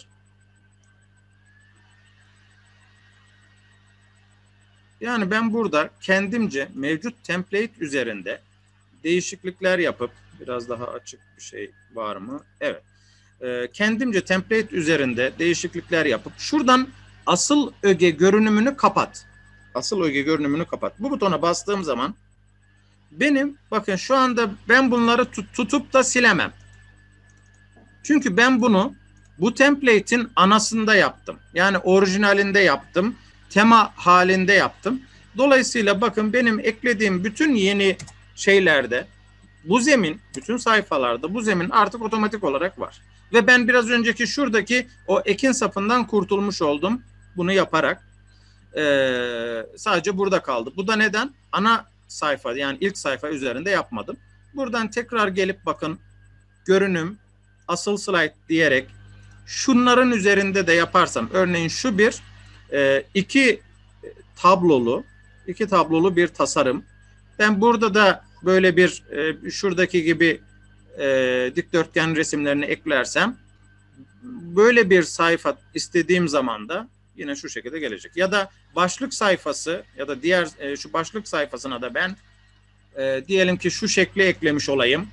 yani ben burada kendimce mevcut template üzerinde değişiklikler yapıp biraz daha açık bir şey var mı? Evet. Ee, kendimce template üzerinde değişiklikler yapıp şuradan asıl öge görünümünü kapat. Asıl öge görünümünü kapat. Bu butona bastığım zaman benim bakın şu anda ben bunları tut, tutup da silemem. Çünkü ben bunu bu template'in anasında yaptım. Yani orijinalinde yaptım. Tema halinde yaptım. Dolayısıyla bakın benim eklediğim bütün yeni şeylerde bu zemin, bütün sayfalarda bu zemin artık otomatik olarak var. Ve ben biraz önceki şuradaki o ekin sapından kurtulmuş oldum bunu yaparak. Ee, sadece burada kaldı. Bu da neden? Ana sayfa yani ilk sayfa üzerinde yapmadım. Buradan tekrar gelip bakın görünüm, asıl slide diyerek şunların üzerinde de yaparsam örneğin şu bir e, iki tablolu iki tablolu bir tasarım. Ben burada da böyle bir e, şuradaki gibi e, dikdörtgen resimlerini eklersem böyle bir sayfa istediğim zaman da yine şu şekilde gelecek. Ya da başlık sayfası ya da diğer e, şu başlık sayfasına da ben e, diyelim ki şu şekli eklemiş olayım.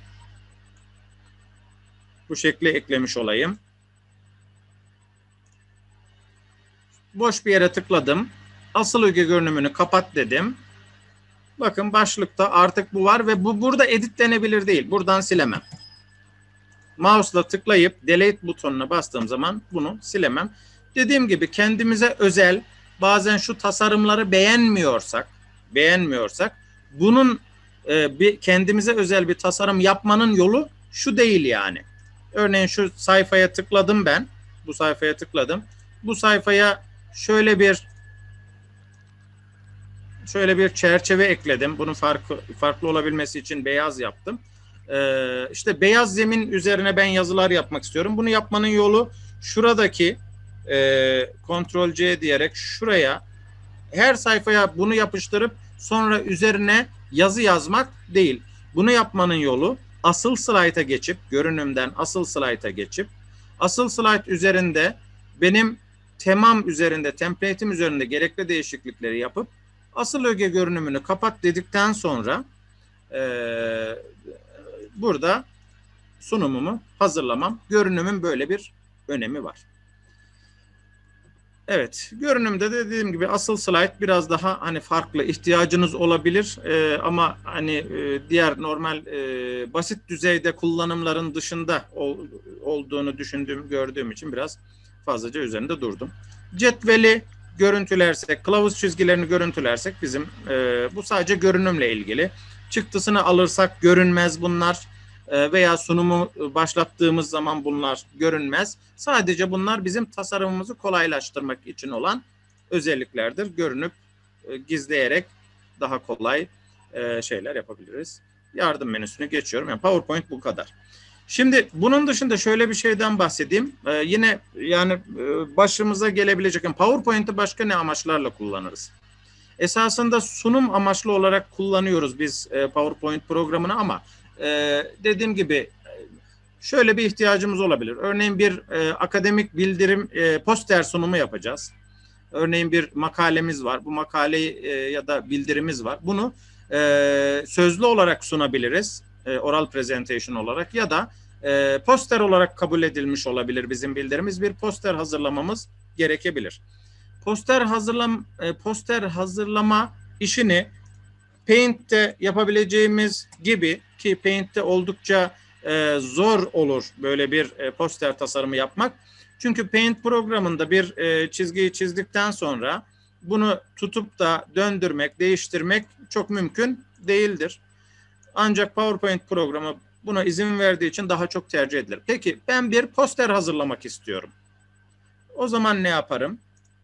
Bu şekli eklemiş olayım. Boş bir yere tıkladım. Asıl öge görünümünü kapat dedim. Bakın başlıkta artık bu var ve bu burada editlenebilir değil. Buradan silemem. Mouse'la tıklayıp delete butonuna bastığım zaman bunu silemem. Dediğim gibi kendimize özel bazen şu tasarımları beğenmiyorsak beğenmiyorsak bunun e, bir kendimize özel bir tasarım yapmanın yolu şu değil yani. Örneğin şu sayfaya tıkladım ben. Bu sayfaya tıkladım. Bu sayfaya şöyle bir şöyle bir çerçeve ekledim. Bunun farklı farklı olabilmesi için beyaz yaptım. Ee, işte beyaz zemin üzerine ben yazılar yapmak istiyorum. Bunu yapmanın yolu şuradaki e, kontrol C diyerek şuraya her sayfaya bunu yapıştırıp sonra üzerine yazı yazmak değil. Bunu yapmanın yolu asıl slayta geçip, görünümden asıl slayta geçip, asıl slayt üzerinde benim temam üzerinde, template'im üzerinde gerekli değişiklikleri yapıp asıl öge görünümünü kapat dedikten sonra e, burada sunumumu hazırlamam, görünümün böyle bir önemi var. Evet, görünümde de dediğim gibi asıl slide biraz daha hani farklı ihtiyacınız olabilir ee, ama hani e, diğer normal e, basit düzeyde kullanımların dışında ol, olduğunu düşündüğüm, gördüğüm için biraz fazlaca üzerinde durdum. Cetveli görüntülersek, kılavuz çizgilerini görüntülersek bizim e, bu sadece görünümle ilgili. Çıktısını alırsak görünmez bunlar. Veya sunumu başlattığımız zaman bunlar görünmez. Sadece bunlar bizim tasarımımızı kolaylaştırmak için olan özelliklerdir. Görünüp gizleyerek daha kolay şeyler yapabiliriz. Yardım menüsünü geçiyorum. Yani PowerPoint bu kadar. Şimdi bunun dışında şöyle bir şeyden bahsedeyim. Ee, yine yani başımıza gelebilecek. Yani PowerPoint'i başka ne amaçlarla kullanırız? Esasında sunum amaçlı olarak kullanıyoruz biz PowerPoint programını ama Ee, dediğim gibi şöyle bir ihtiyacımız olabilir. Örneğin bir e, akademik bildirim e, poster sunumu yapacağız. Örneğin bir makalemiz var. Bu makaleyi e, ya da bildirimiz var. Bunu e, sözlü olarak sunabiliriz. E, oral presentation olarak ya da e, poster olarak kabul edilmiş olabilir bizim bildirimiz. Bir poster hazırlamamız gerekebilir. Poster hazırlam e, poster hazırlama işini Paint'te yapabileceğimiz gibi ki Paint'te oldukça e, zor olur böyle bir e, poster tasarımı yapmak. Çünkü Paint programında bir e, çizgiyi çizdikten sonra bunu tutup da döndürmek, değiştirmek çok mümkün değildir. Ancak PowerPoint programı buna izin verdiği için daha çok tercih edilir. Peki ben bir poster hazırlamak istiyorum. O zaman ne yaparım?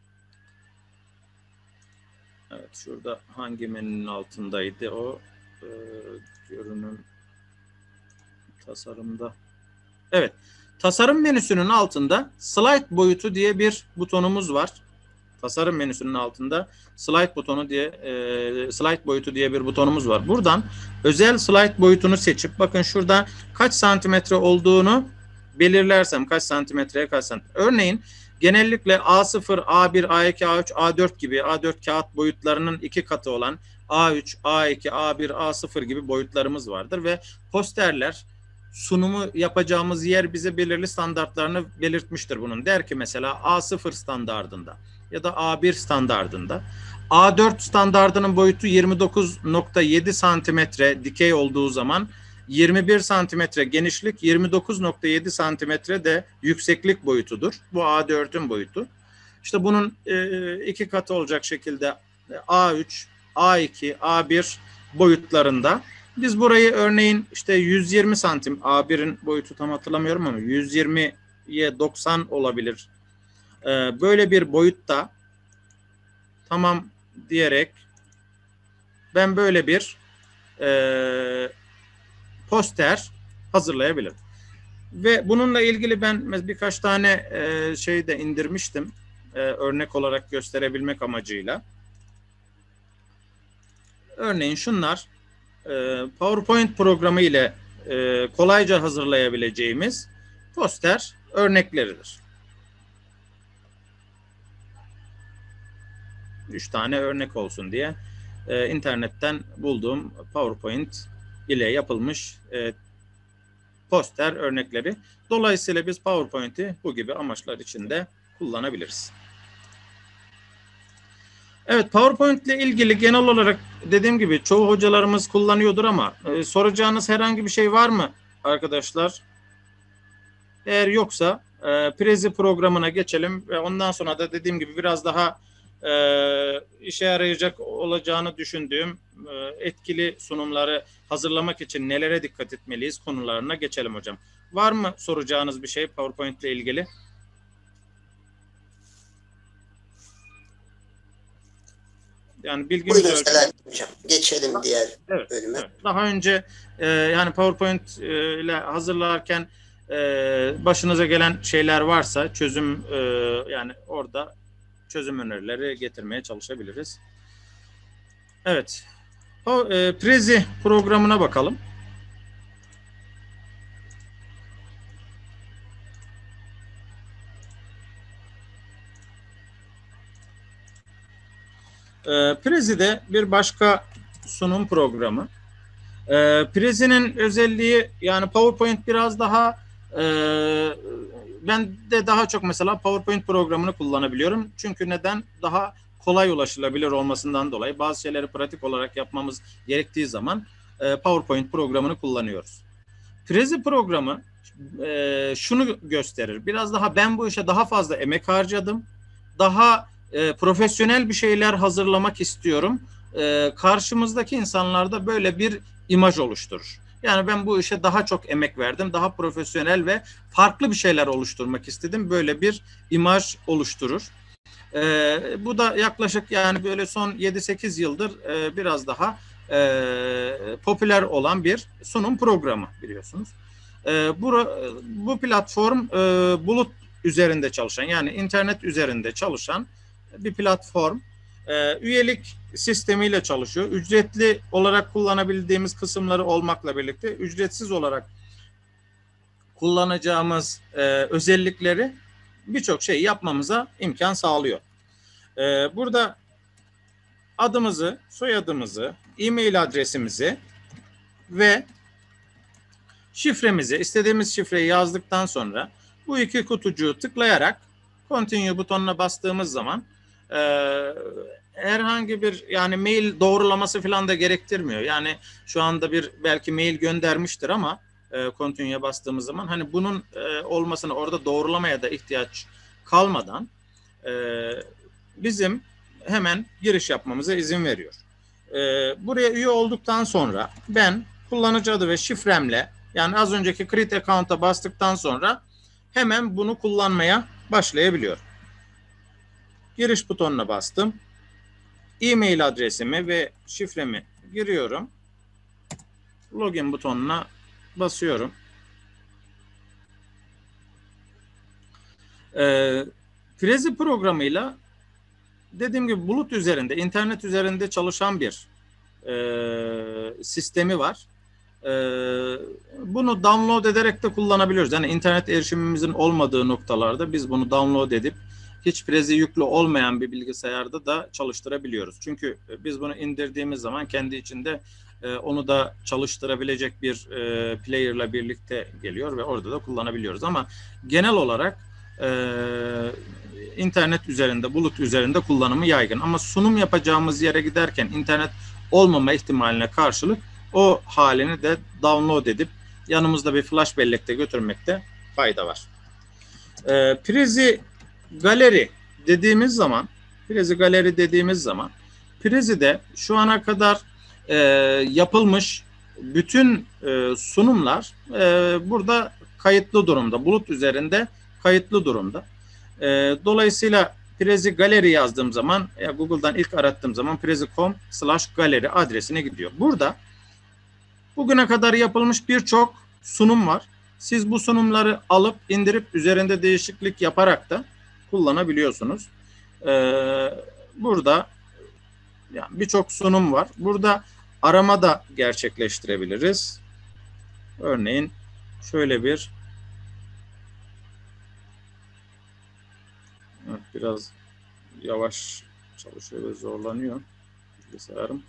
Evet, şurada hangi menünün altındaydı o e, görünüm tasarımda. Evet, tasarım menüsünün altında slide boyutu diye bir butonumuz var. Tasarım menüsünün altında slide butonu diye e, slide boyutu diye bir butonumuz var. Buradan özel slide boyutunu seçip bakın şurada kaç santimetre olduğunu belirlersem kaç santimetreye kaç santimetre. Örneğin genellikle A sıfır, A bir, A iki, A üç, A dört gibi A dört kağıt boyutlarının iki katı olan A üç, A iki, A bir, A sıfır gibi boyutlarımız vardır ve posterler sunumu yapacağımız yer bize belirli standartlarını belirtmiştir bunun. Der ki mesela A sıfır standardında ya da A bir standardında. A dört standardının boyutu yirmi dokuz nokta yedi santimetre dikey olduğu zaman yirmi bir santimetre genişlik, yirmi dokuz nokta yedi santimetre de yükseklik boyutudur. Bu A dört'ün boyutu. İşte bunun e, iki katı olacak şekilde A üç, A iki, A bir boyutlarında. Biz burayı örneğin işte yüz yirmi santim, A bir'in boyutu tam hatırlamıyorum ama yüz yirmiye doksan olabilir. E, böyle bir boyutta tamam diyerek ben böyle bir e, poster hazırlayabilirim. Ve bununla ilgili ben birkaç tane e, şey de indirmiştim. E, örnek olarak gösterebilmek amacıyla. Örneğin şunlar e, PowerPoint programı ile e, kolayca hazırlayabileceğimiz poster örnekleridir. Üç tane örnek olsun diye e, internetten bulduğum PowerPoint ile yapılmış e, poster örnekleri. Dolayısıyla biz PowerPoint'i bu gibi amaçlar için de kullanabiliriz. Evet, PowerPoint ile ilgili genel olarak dediğim gibi çoğu hocalarımız kullanıyordur ama e, soracağınız herhangi bir şey var mı arkadaşlar? Eğer yoksa e, Prezi programına geçelim ve ondan sonra da dediğim gibi biraz daha e, işe yarayacak olacağını düşündüğüm e, etkili sunumları hazırlamak için nelere dikkat etmeliyiz konularına geçelim hocam. Var mı soracağınız bir şey PowerPoint ile ilgili? Yani bilginiz Buyurun Selahattin Hocam. Geçelim diğer evet, bölüme. evet. Daha önce e, yani PowerPoint e, ile hazırlarken e, başınıza gelen şeyler varsa çözüm e, yani orada çözüm önerileri getirmeye çalışabiliriz. Evet. O, e, Prezi programına bakalım. E, Prezi de bir başka sunum programı. E, Prezi'nin özelliği yani PowerPoint biraz daha e, ben de daha çok mesela PowerPoint programını kullanabiliyorum. Çünkü neden? Daha kolay ulaşılabilir olmasından dolayı bazı şeyleri pratik olarak yapmamız gerektiği zaman e, PowerPoint programını kullanıyoruz. Prezi programı e, şunu gösterir. Biraz daha ben bu işe daha fazla emek harcadım. Daha e, profesyonel bir şeyler hazırlamak istiyorum. E, karşımızdaki insanlarda böyle bir imaj oluşturur. Yani ben bu işe daha çok emek verdim. Daha profesyonel ve farklı bir şeyler oluşturmak istedim. Böyle bir imaj oluşturur. E, bu da yaklaşık yani böyle son yedi sekiz yıldır e, biraz daha e, popüler olan bir sunum programı biliyorsunuz. E, bu, bu platform e, bulut üzerinde çalışan yani internet üzerinde çalışan bir platform. E, üyelik sistemiyle çalışıyor. Ücretli olarak kullanabildiğimiz kısımları olmakla birlikte ücretsiz olarak kullanacağımız e, özellikleri birçok şey yapmamıza imkan sağlıyor. E, burada adımızı, soyadımızı, e-mail adresimizi ve şifremizi, istediğimiz şifreyi yazdıktan sonra bu iki kutucuğu tıklayarak Continue butonuna bastığımız zaman e, herhangi bir yani mail doğrulaması falan da gerektirmiyor. Yani şu anda bir belki mail göndermiştir ama e, Continue'ya bastığımız zaman hani bunun e, olmasına orada doğrulamaya da ihtiyaç kalmadan e, bizim hemen giriş yapmamıza izin veriyor. E, buraya üye olduktan sonra ben kullanıcı adı ve şifremle yani az önceki Create Account'a bastıktan sonra hemen bunu kullanmaya başlayabiliyor. Giriş butonuna bastım. E-mail adresimi ve şifremi giriyorum. Login butonuna basıyorum. Ee, Prezi programıyla dediğim gibi bulut üzerinde, internet üzerinde çalışan bir e, sistemi var. Ee, bunu download ederek de kullanabiliyoruz. Yani internet erişimimizin olmadığı noktalarda biz bunu download edip hiç Prezi yüklü olmayan bir bilgisayarda da çalıştırabiliyoruz. Çünkü biz bunu indirdiğimiz zaman kendi içinde e, onu da çalıştırabilecek bir e, player'la birlikte geliyor ve orada da kullanabiliyoruz. Ama genel olarak e, internet üzerinde, bulut üzerinde kullanımı yaygın. Ama sunum yapacağımız yere giderken internet olmama ihtimaline karşılık o halini de download edip yanımızda bir flash bellekte götürmekte fayda var. E, Prezi Galeri dediğimiz zaman, Prezi Galeri dediğimiz zaman, Prezi'de şu ana kadar e, yapılmış bütün e, sunumlar e, burada kayıtlı durumda, bulut üzerinde kayıtlı durumda. E, dolayısıyla Prezi Galeri yazdığım zaman, ya Google'dan ilk arattığım zaman prezi nokta com slash galeri adresine gidiyor. Burada bugüne kadar yapılmış birçok sunum var. Siz bu sunumları alıp indirip üzerinde değişiklik yaparak da kullanabiliyorsunuz. Ee, burada yani birçok sunum var. Burada arama da gerçekleştirebiliriz. Örneğin şöyle bir evet, biraz yavaş çalışıyor ve zorlanıyor bilgisayarım.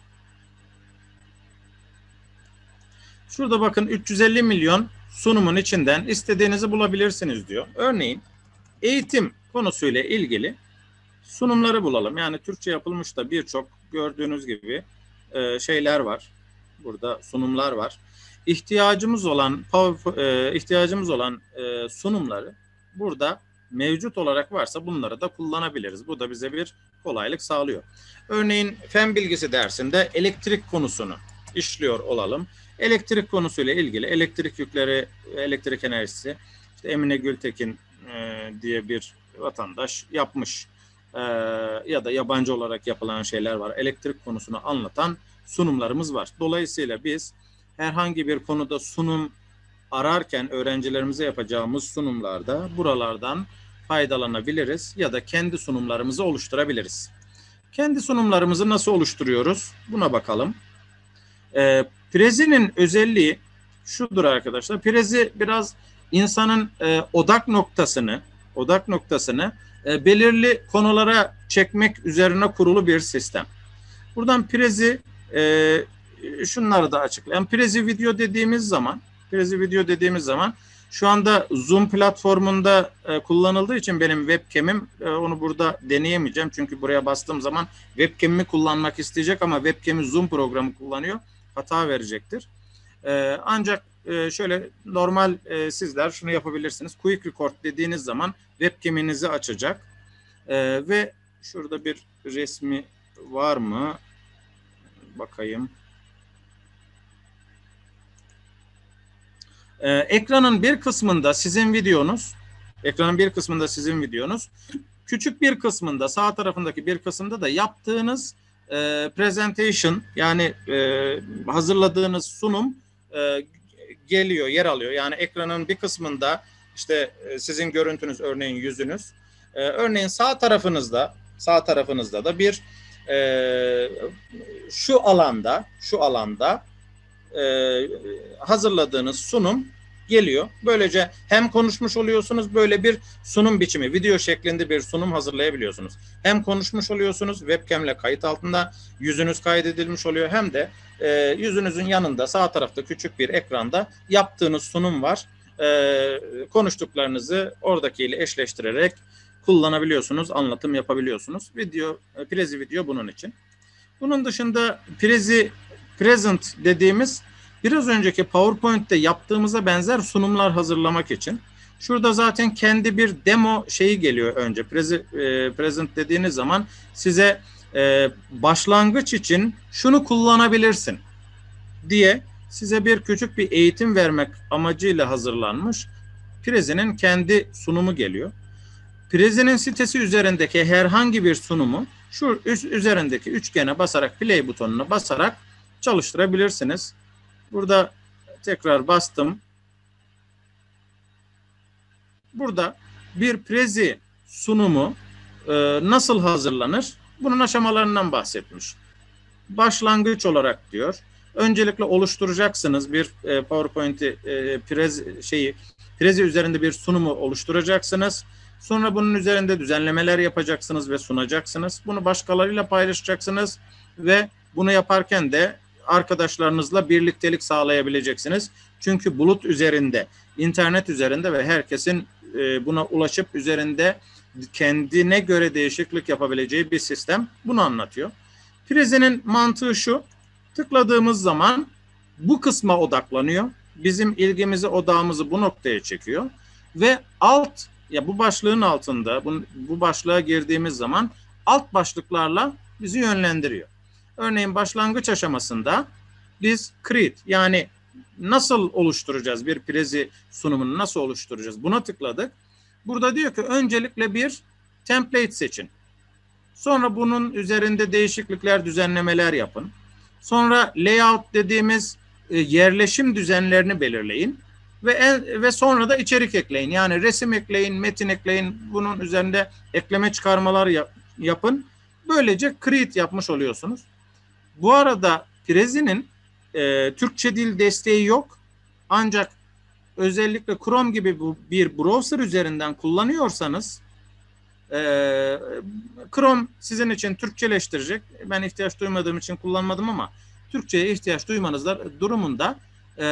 Şurada bakın üç yüz elli milyon sunumun içinden istediğinizi bulabilirsiniz diyor. Örneğin eğitim konusuyla ilgili sunumları bulalım. Yani Türkçe yapılmış da birçok gördüğünüz gibi e, şeyler var. Burada sunumlar var. İhtiyacımız olan e, ihtiyacımız olan e, sunumları burada mevcut olarak varsa bunları da kullanabiliriz. Bu da bize bir kolaylık sağlıyor. Örneğin fen bilgisi dersinde elektrik konusunu işliyor olalım. Elektrik konusuyla ilgili elektrik yükleri, elektrik enerjisi, işte Emine Gültekin e, diye bir vatandaş yapmış e, ya da yabancı olarak yapılan şeyler var. Elektrik konusunu anlatan sunumlarımız var. Dolayısıyla biz herhangi bir konuda sunum ararken öğrencilerimize yapacağımız sunumlarda buralardan faydalanabiliriz ya da kendi sunumlarımızı oluşturabiliriz. Kendi sunumlarımızı nasıl oluşturuyoruz? Buna bakalım. E, Prezi'nin özelliği şudur arkadaşlar. Prezi biraz insanın e, odak noktasını, odak noktasını e, belirli konulara çekmek üzerine kurulu bir sistem. Buradan Prezi e, şunları da açıklayayım. Prezi video dediğimiz zaman, Prezi video dediğimiz zaman şu anda Zoom platformunda e, kullanıldığı için benim webcam'im e, onu burada deneyemeyeceğim. Çünkü buraya bastığım zaman webcam'imi kullanmak isteyecek ama webcam'i Zoom programı kullanıyor. Hata verecektir. E, ancak e, şöyle normal e, sizler şunu yapabilirsiniz. Quick Record dediğiniz zaman webcam'inizi açacak. E, ve şurada bir resmi var mı? Bakayım. Ee, ekranın bir kısmında sizin videonuz, ekranın bir kısmında sizin videonuz, küçük bir kısmında, sağ tarafındaki bir kısımda da yaptığınız e, presentation, yani e, hazırladığınız sunum e, geliyor, yer alıyor. Yani ekranın bir kısmında işte e, sizin görüntünüz, örneğin yüzünüz, e, örneğin sağ tarafınızda, sağ tarafınızda da bir e, şu alanda, şu alanda e, hazırladığınız sunum geliyor. Böylece hem konuşmuş oluyorsunuz, böyle bir sunum biçimi, video şeklinde bir sunum hazırlayabiliyorsunuz. Hem konuşmuş oluyorsunuz, webcam'le kayıt altında yüzünüz kaydedilmiş oluyor, hem de e, yüzünüzün yanında sağ tarafta küçük bir ekranda yaptığınız sunum var. E, konuştuklarınızı oradakiyle eşleştirerek kullanabiliyorsunuz, anlatım yapabiliyorsunuz. Video, Prezi video bunun için. Bunun dışında Prezi Present dediğimiz biraz önceki PowerPoint'te yaptığımıza benzer sunumlar hazırlamak için. Şurada zaten kendi bir demo şeyi geliyor önce. Prezi, e, present dediğiniz zaman size e, başlangıç için şunu kullanabilirsin diye size bir küçük bir eğitim vermek amacıyla hazırlanmış Prezi'nin kendi sunumu geliyor. Prezi'nin sitesi üzerindeki herhangi bir sunumu şu üst üzerindeki üçgene basarak, play butonuna basarak çalıştırabilirsiniz. Burada tekrar bastım. Burada bir Prezi sunumu e, nasıl hazırlanır? Bunun aşamalarından bahsetmiş. Başlangıç olarak diyor. Öncelikle oluşturacaksınız bir e, PowerPoint'i e, Prezi şeyi Prezi üzerinde bir sunumu oluşturacaksınız. Sonra bunun üzerinde düzenlemeler yapacaksınız ve sunacaksınız. Bunu başkalarıyla paylaşacaksınız ve bunu yaparken de arkadaşlarınızla birliktelik sağlayabileceksiniz. Çünkü bulut üzerinde, internet üzerinde ve herkesin e, buna ulaşıp üzerinde kendine göre değişiklik yapabileceği bir sistem. Bunu anlatıyor. Prezi'nin mantığı şu: tıkladığımız zaman bu kısma odaklanıyor. Bizim ilgimizi, odağımızı bu noktaya çekiyor ve alt, ya bu başlığın altında, bu, bu başlığa girdiğimiz zaman alt başlıklarla bizi yönlendiriyor. Örneğin başlangıç aşamasında biz create, yani nasıl oluşturacağız, bir Prezi sunumunu nasıl oluşturacağız, buna tıkladık. Burada diyor ki öncelikle bir template seçin. Sonra bunun üzerinde değişiklikler, düzenlemeler yapın. Sonra layout dediğimiz e, yerleşim düzenlerini belirleyin. Ve, en, ve sonra da içerik ekleyin. Yani resim ekleyin, metin ekleyin. Bunun üzerinde ekleme çıkarmalar yap, yapın. Böylece create yapmış oluyorsunuz. Bu arada Prezi'nin e, Türkçe dil desteği yok. Ancak özellikle Chrome gibi bu, bir browser üzerinden kullanıyorsanız e, Chrome sizin için Türkçeleştirecek. Ben ihtiyaç duymadığım için kullanmadım ama Türkçe'ye ihtiyaç duymanızda durumunda e,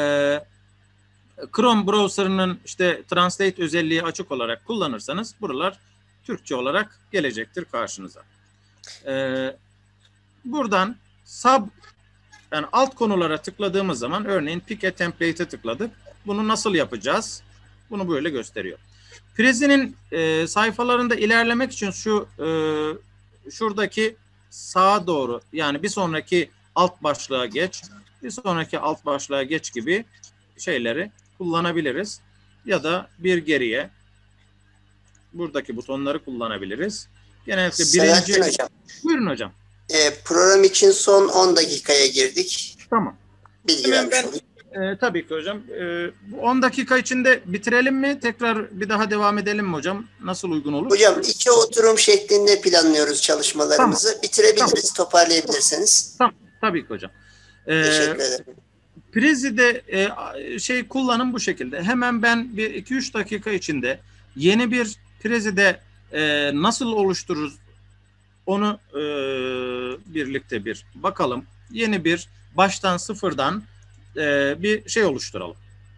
Chrome browser'ının işte Translate özelliği açık olarak kullanırsanız buralar Türkçe olarak gelecektir karşınıza. Ee, buradan sub, yani alt konulara tıkladığımız zaman örneğin Pick a Template'e tıkladık. Bunu nasıl yapacağız? Bunu böyle gösteriyor. Prezi'nin e, sayfalarında ilerlemek için şu e, şuradaki sağa doğru, yani bir sonraki alt başlığa geç, bir sonraki alt başlığa geç gibi şeyleri kullanabiliriz. Ya da bir geriye buradaki butonları kullanabiliriz. Genellikle Selahattin birinci... Hocam. Buyurun hocam. E, program için son on dakikaya girdik. Tamam. Bilgi Hemen vermiş ben, olayım. e, tabii ki hocam. E, bu on dakika içinde bitirelim mi? Tekrar bir daha devam edelim mi hocam? Nasıl uygun olur? Hocam iki oturum şeklinde planlıyoruz çalışmalarımızı. Tamam. Bitirebiliriz, tamam. Toparlayabilirseniz. Tamam. Tabii ki hocam. E, Teşekkür ederim. Prezi'de e, şey kullanım bu şekilde. Hemen ben bir iki üç dakika içinde yeni bir Prezi'de e, nasıl oluştururuz onu e, birlikte bir bakalım. Yeni bir baştan sıfırdan e, bir şey oluşturalım.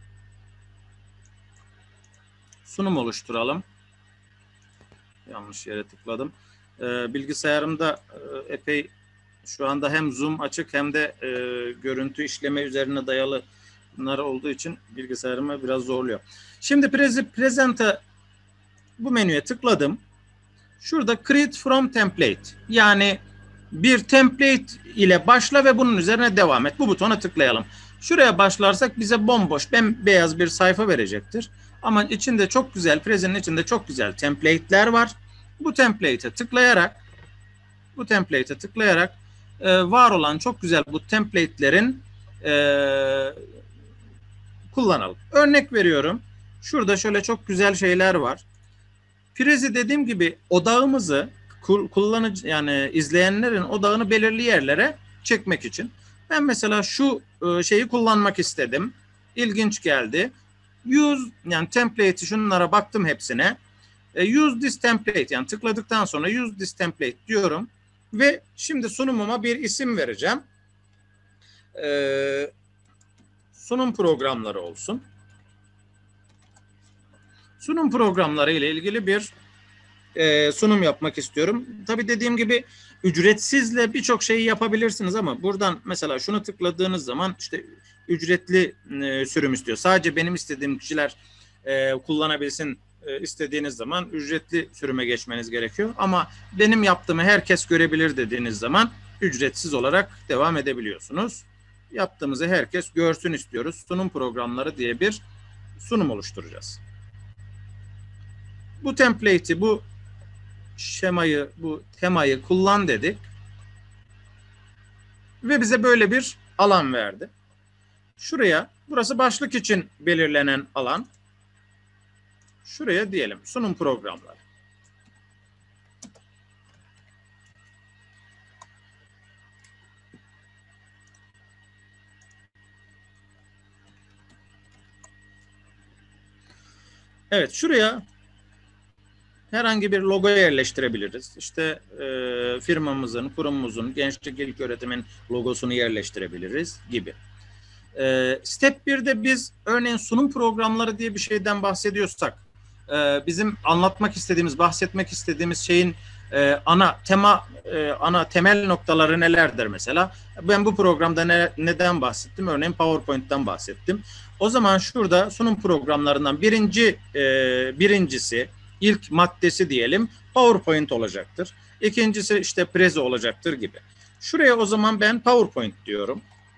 Sunum oluşturalım. Yanlış yere tıkladım. E, bilgisayarımda e, epey şu anda hem Zoom açık hem de e, görüntü işleme üzerine dayalı bunlar olduğu için bilgisayarımı biraz zorluyor. Şimdi Prezi Present'a bu menüye tıkladım. Şurada Create from Template, yani bir template ile başla ve bunun üzerine devam et. Bu butona tıklayalım. Şuraya başlarsak bize bomboş, bembeyaz bir sayfa verecektir. Ama içinde çok güzel, Prezi'nin içinde çok güzel template'ler var. Bu template'e tıklayarak bu template'e tıklayarak e, var olan çok güzel bu template'lerin e, kullanalım. Örnek veriyorum. Şurada şöyle çok güzel şeyler var. Prezi dediğim gibi odağımızı kullanıcı, yani izleyenlerin odağını belirli yerlere çekmek için. Ben mesela şu şeyi kullanmak istedim. İlginç geldi. Use, yani template'i, şunlara baktım hepsine. Use this template, yani tıkladıktan sonra use this template diyorum. Ve şimdi sunumuma bir isim vereceğim. Ee, sunum programları olsun. Sunum programları ile ilgili bir e, sunum yapmak istiyorum. Tabii dediğim gibi ücretsizle birçok şeyi yapabilirsiniz ama buradan mesela şunu tıkladığınız zaman işte ücretli e, sürüm istiyor. Sadece benim istediğim kişiler e, kullanabilsin e, istediğiniz zaman ücretli sürüme geçmeniz gerekiyor. Ama benim yaptığımı herkes görebilir dediğiniz zaman ücretsiz olarak devam edebiliyorsunuz. Yaptığımızı herkes görsün istiyoruz. Sunum programları diye bir sunum oluşturacağız. Bu template'i, bu şemayı, bu temayı kullan dedik. Ve bize böyle bir alan verdi. Şuraya, burası başlık için belirlenen alan. Şuraya diyelim, sunum programları. Evet, şuraya herhangi bir logo yerleştirebiliriz. İşte e, firmamızın, kurumumuzun, Gençlik İlköğretim'in logosunu yerleştirebiliriz gibi. E, step bir'de biz örneğin sunum programları diye bir şeyden bahsediyorsak, e, bizim anlatmak istediğimiz, bahsetmek istediğimiz şeyin e, ana tema, e, ana temel noktaları nelerdir mesela? Ben bu programda ne, neden bahsettim? Örneğin PowerPoint'ten bahsettim. O zaman şurada sunum programlarından birinci e, birincisi, İlk maddesi diyelim PowerPoint olacaktır. İkincisi işte Prezi olacaktır gibi. Şuraya o zaman ben PowerPoint diyorum.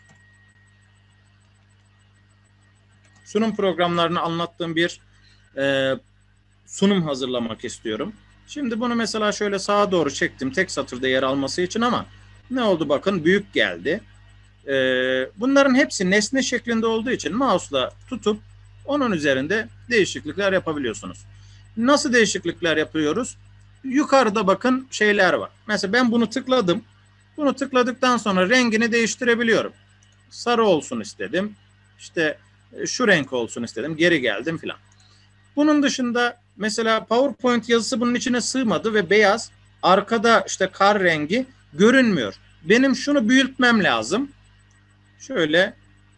Sunum programlarını anlattığım bir e, sunum hazırlamak istiyorum. Şimdi bunu mesela şöyle sağa doğru çektim tek satırda yer alması için ama ne oldu bakın, büyük geldi. E, bunların hepsi nesne şeklinde olduğu için mouse'la tutup onun üzerinde değişiklikler yapabiliyorsunuz. Nasıl değişiklikler yapıyoruz? Yukarıda bakın şeyler var. Mesela ben bunu tıkladım. Bunu tıkladıktan sonra rengini değiştirebiliyorum. Sarı olsun istedim. İşte şu renk olsun istedim. Geri geldim filan. Bunun dışında mesela PowerPoint yazısı bunun içine sığmadı ve beyaz. Arkada işte kar rengi görünmüyor. Benim şunu büyütmem lazım. Şöyle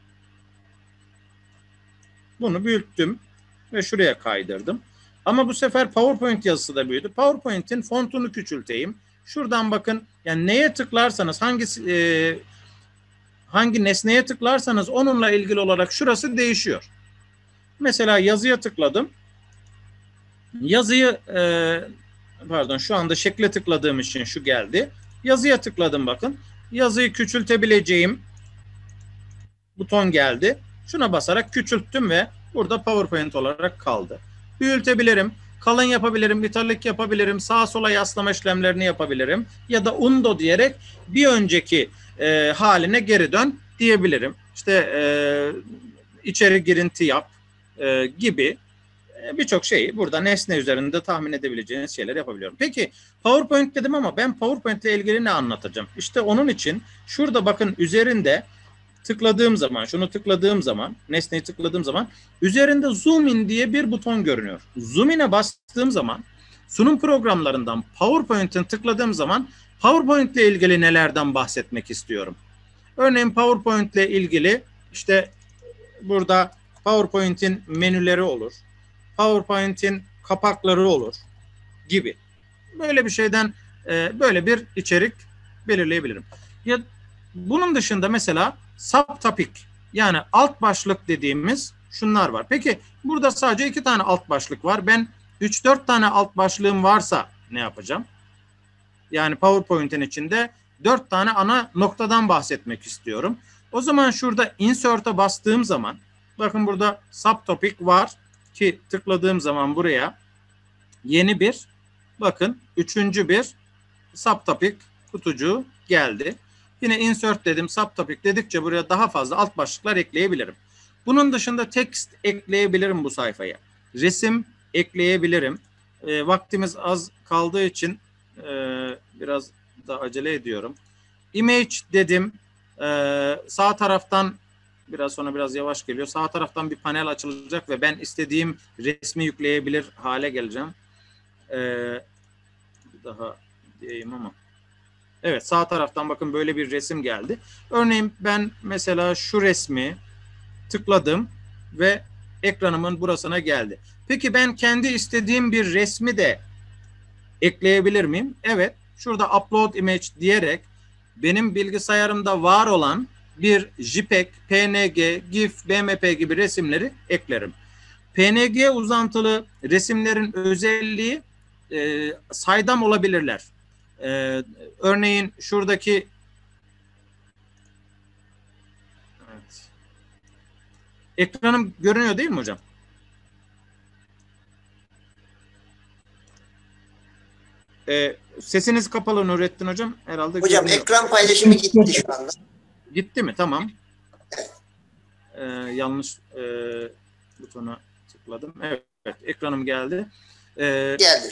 bunu büyüttüm ve şuraya kaydırdım. Ama bu sefer PowerPoint yazısı da büyüdü. PowerPoint'in fontunu küçülteyim. Şuradan bakın, yani neye tıklarsanız, hangi e, hangi nesneye tıklarsanız onunla ilgili olarak şurası değişiyor. Mesela yazıya tıkladım. Yazıyı e, pardon şu anda şekle tıkladığım için şu geldi. Yazıya tıkladım bakın. Yazıyı küçültebileceğim buton geldi. Şuna basarak küçülttüm ve burada PowerPoint olarak kaldı. Büyütebilirim, kalın yapabilirim, italik yapabilirim, sağa sola yaslama işlemlerini yapabilirim ya da undo diyerek bir önceki e, haline geri dön diyebilirim. İşte e, içeri girinti yap e, gibi e, birçok şeyi burada nesne üzerinde tahmin edebileceğiniz şeyler yapabiliyorum. Peki PowerPoint dedim ama ben PowerPoint ile ilgili ne anlatacağım? İşte onun için şurada bakın üzerinde tıkladığım zaman, şunu tıkladığım zaman, nesneyi tıkladığım zaman üzerinde Zoom in diye bir buton görünüyor. Zoom in'e bastığım zaman sunum programlarından PowerPoint'in tıkladığım zaman PowerPoint ile ilgili nelerden bahsetmek istiyorum. Örneğin PowerPoint ile ilgili işte burada PowerPoint'in menüleri olur. PowerPoint'in kapakları olur gibi. Böyle bir şeyden böyle bir içerik belirleyebilirim. Ya bunun dışında mesela subtopic yani alt başlık dediğimiz şunlar var. Peki burada sadece iki tane alt başlık var. Ben üç dört tane alt başlığım varsa ne yapacağım? Yani PowerPoint'in içinde dört tane ana noktadan bahsetmek istiyorum. O zaman şurada insert'a bastığım zaman bakın burada subtopic var ki tıkladığım zaman buraya yeni bir bakın üçüncü bir subtopic kutucuğu geldi. Yine insert dedim, subtopic dedikçe buraya daha fazla alt başlıklar ekleyebilirim. Bunun dışında text ekleyebilirim bu sayfaya. Resim ekleyebilirim. E, vaktimiz az kaldığı için e, biraz da acele ediyorum. Image dedim. E, sağ taraftan biraz sonra biraz yavaş geliyor. Sağ taraftan bir panel açılacak ve ben istediğim resmi yükleyebilir hale geleceğim. E, daha diyeyim ama. Evet sağ taraftan bakın böyle bir resim geldi. Örneğin ben mesela şu resmi tıkladım ve ekranımın burasına geldi. Peki ben kendi istediğim bir resmi de ekleyebilir miyim? Evet. Şurada upload image diyerek benim bilgisayarımda var olan bir JPEG, P N G, GIF, B M P gibi resimleri eklerim. P N G uzantılı resimlerin özelliği e, saydam olabilirler. Ee, örneğin şuradaki evet. Ekranım görünüyor değil mi hocam? Ee, sesiniz kapalı Nurettin hocam. Herhalde hocam görünüyor. Ekran paylaşımı gitti şu anda. Gitti mi? Tamam. Ee, yanlış e, butona tıkladım. Evet, evet. Ekranım geldi. Ee, geldi.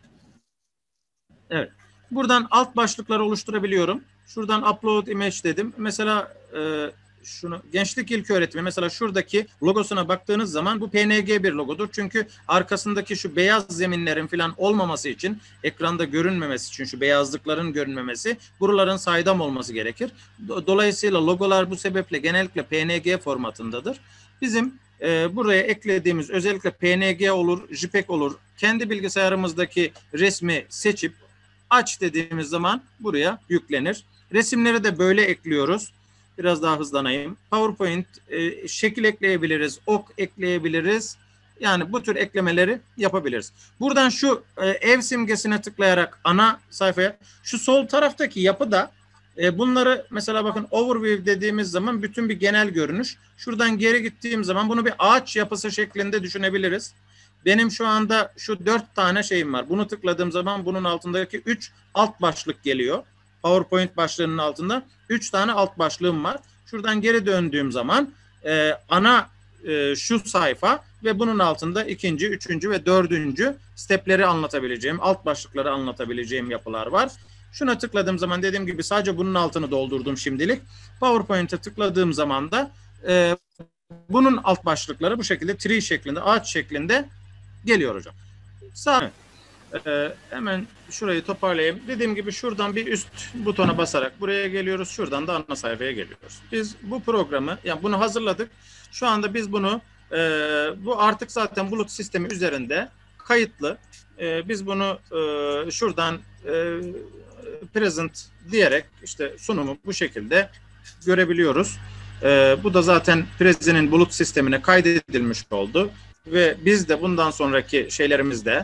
Evet. Buradan alt başlıkları oluşturabiliyorum. Şuradan upload image dedim. Mesela e, şunu gençlik ilköğretimi mesela şuradaki logosuna baktığınız zaman bu P N G bir logodur. Çünkü arkasındaki şu beyaz zeminlerin falan olmaması için ekranda görünmemesi için şu beyazlıkların görünmemesi buraların saydam olması gerekir. Dolayısıyla logolar bu sebeple genellikle P N G formatındadır. Bizim e, buraya eklediğimiz özellikle P N G olur, JPEG olur. Kendi bilgisayarımızdaki resmi seçip aç dediğimiz zaman buraya yüklenir. Resimleri de böyle ekliyoruz. Biraz daha hızlanayım. PowerPoint e, şekil ekleyebiliriz, ok ekleyebiliriz. Yani bu tür eklemeleri yapabiliriz. Buradan şu e, ev simgesine tıklayarak ana sayfaya, şu sol taraftaki yapıda e, bunları mesela bakın overview dediğimiz zaman bütün bir genel görünüş. Şuradan geri gittiğim zaman bunu bir ağaç yapısı şeklinde düşünebiliriz. Benim şu anda şu dört tane şeyim var. Bunu tıkladığım zaman bunun altındaki üç alt başlık geliyor. PowerPoint başlığının altında üç tane alt başlığım var. Şuradan geri döndüğüm zaman e, ana e, şu sayfa ve bunun altında ikinci, üçüncü ve dördüncü stepleri anlatabileceğim, alt başlıkları anlatabileceğim yapılar var. Şuna tıkladığım zaman dediğim gibi sadece bunun altını doldurdum şimdilik. PowerPoint'e tıkladığım zaman da e, bunun alt başlıkları bu şekilde tree şeklinde, ağaç şeklinde geliyor hocam. Sağ ee, hemen şurayı toparlayayım. Dediğim gibi şuradan bir üst butona basarak buraya geliyoruz. Şuradan da ana sayfaya geliyoruz. Biz bu programı, yani bunu hazırladık. Şu anda biz bunu, e, bu artık zaten bulut sistemi üzerinde kayıtlı. E, biz bunu e, şuradan e, present diyerek işte sunumu bu şekilde görebiliyoruz. E, bu da zaten Prezi'nin bulut sistemine kaydedilmiş oldu. Ve biz de bundan sonraki şeylerimizde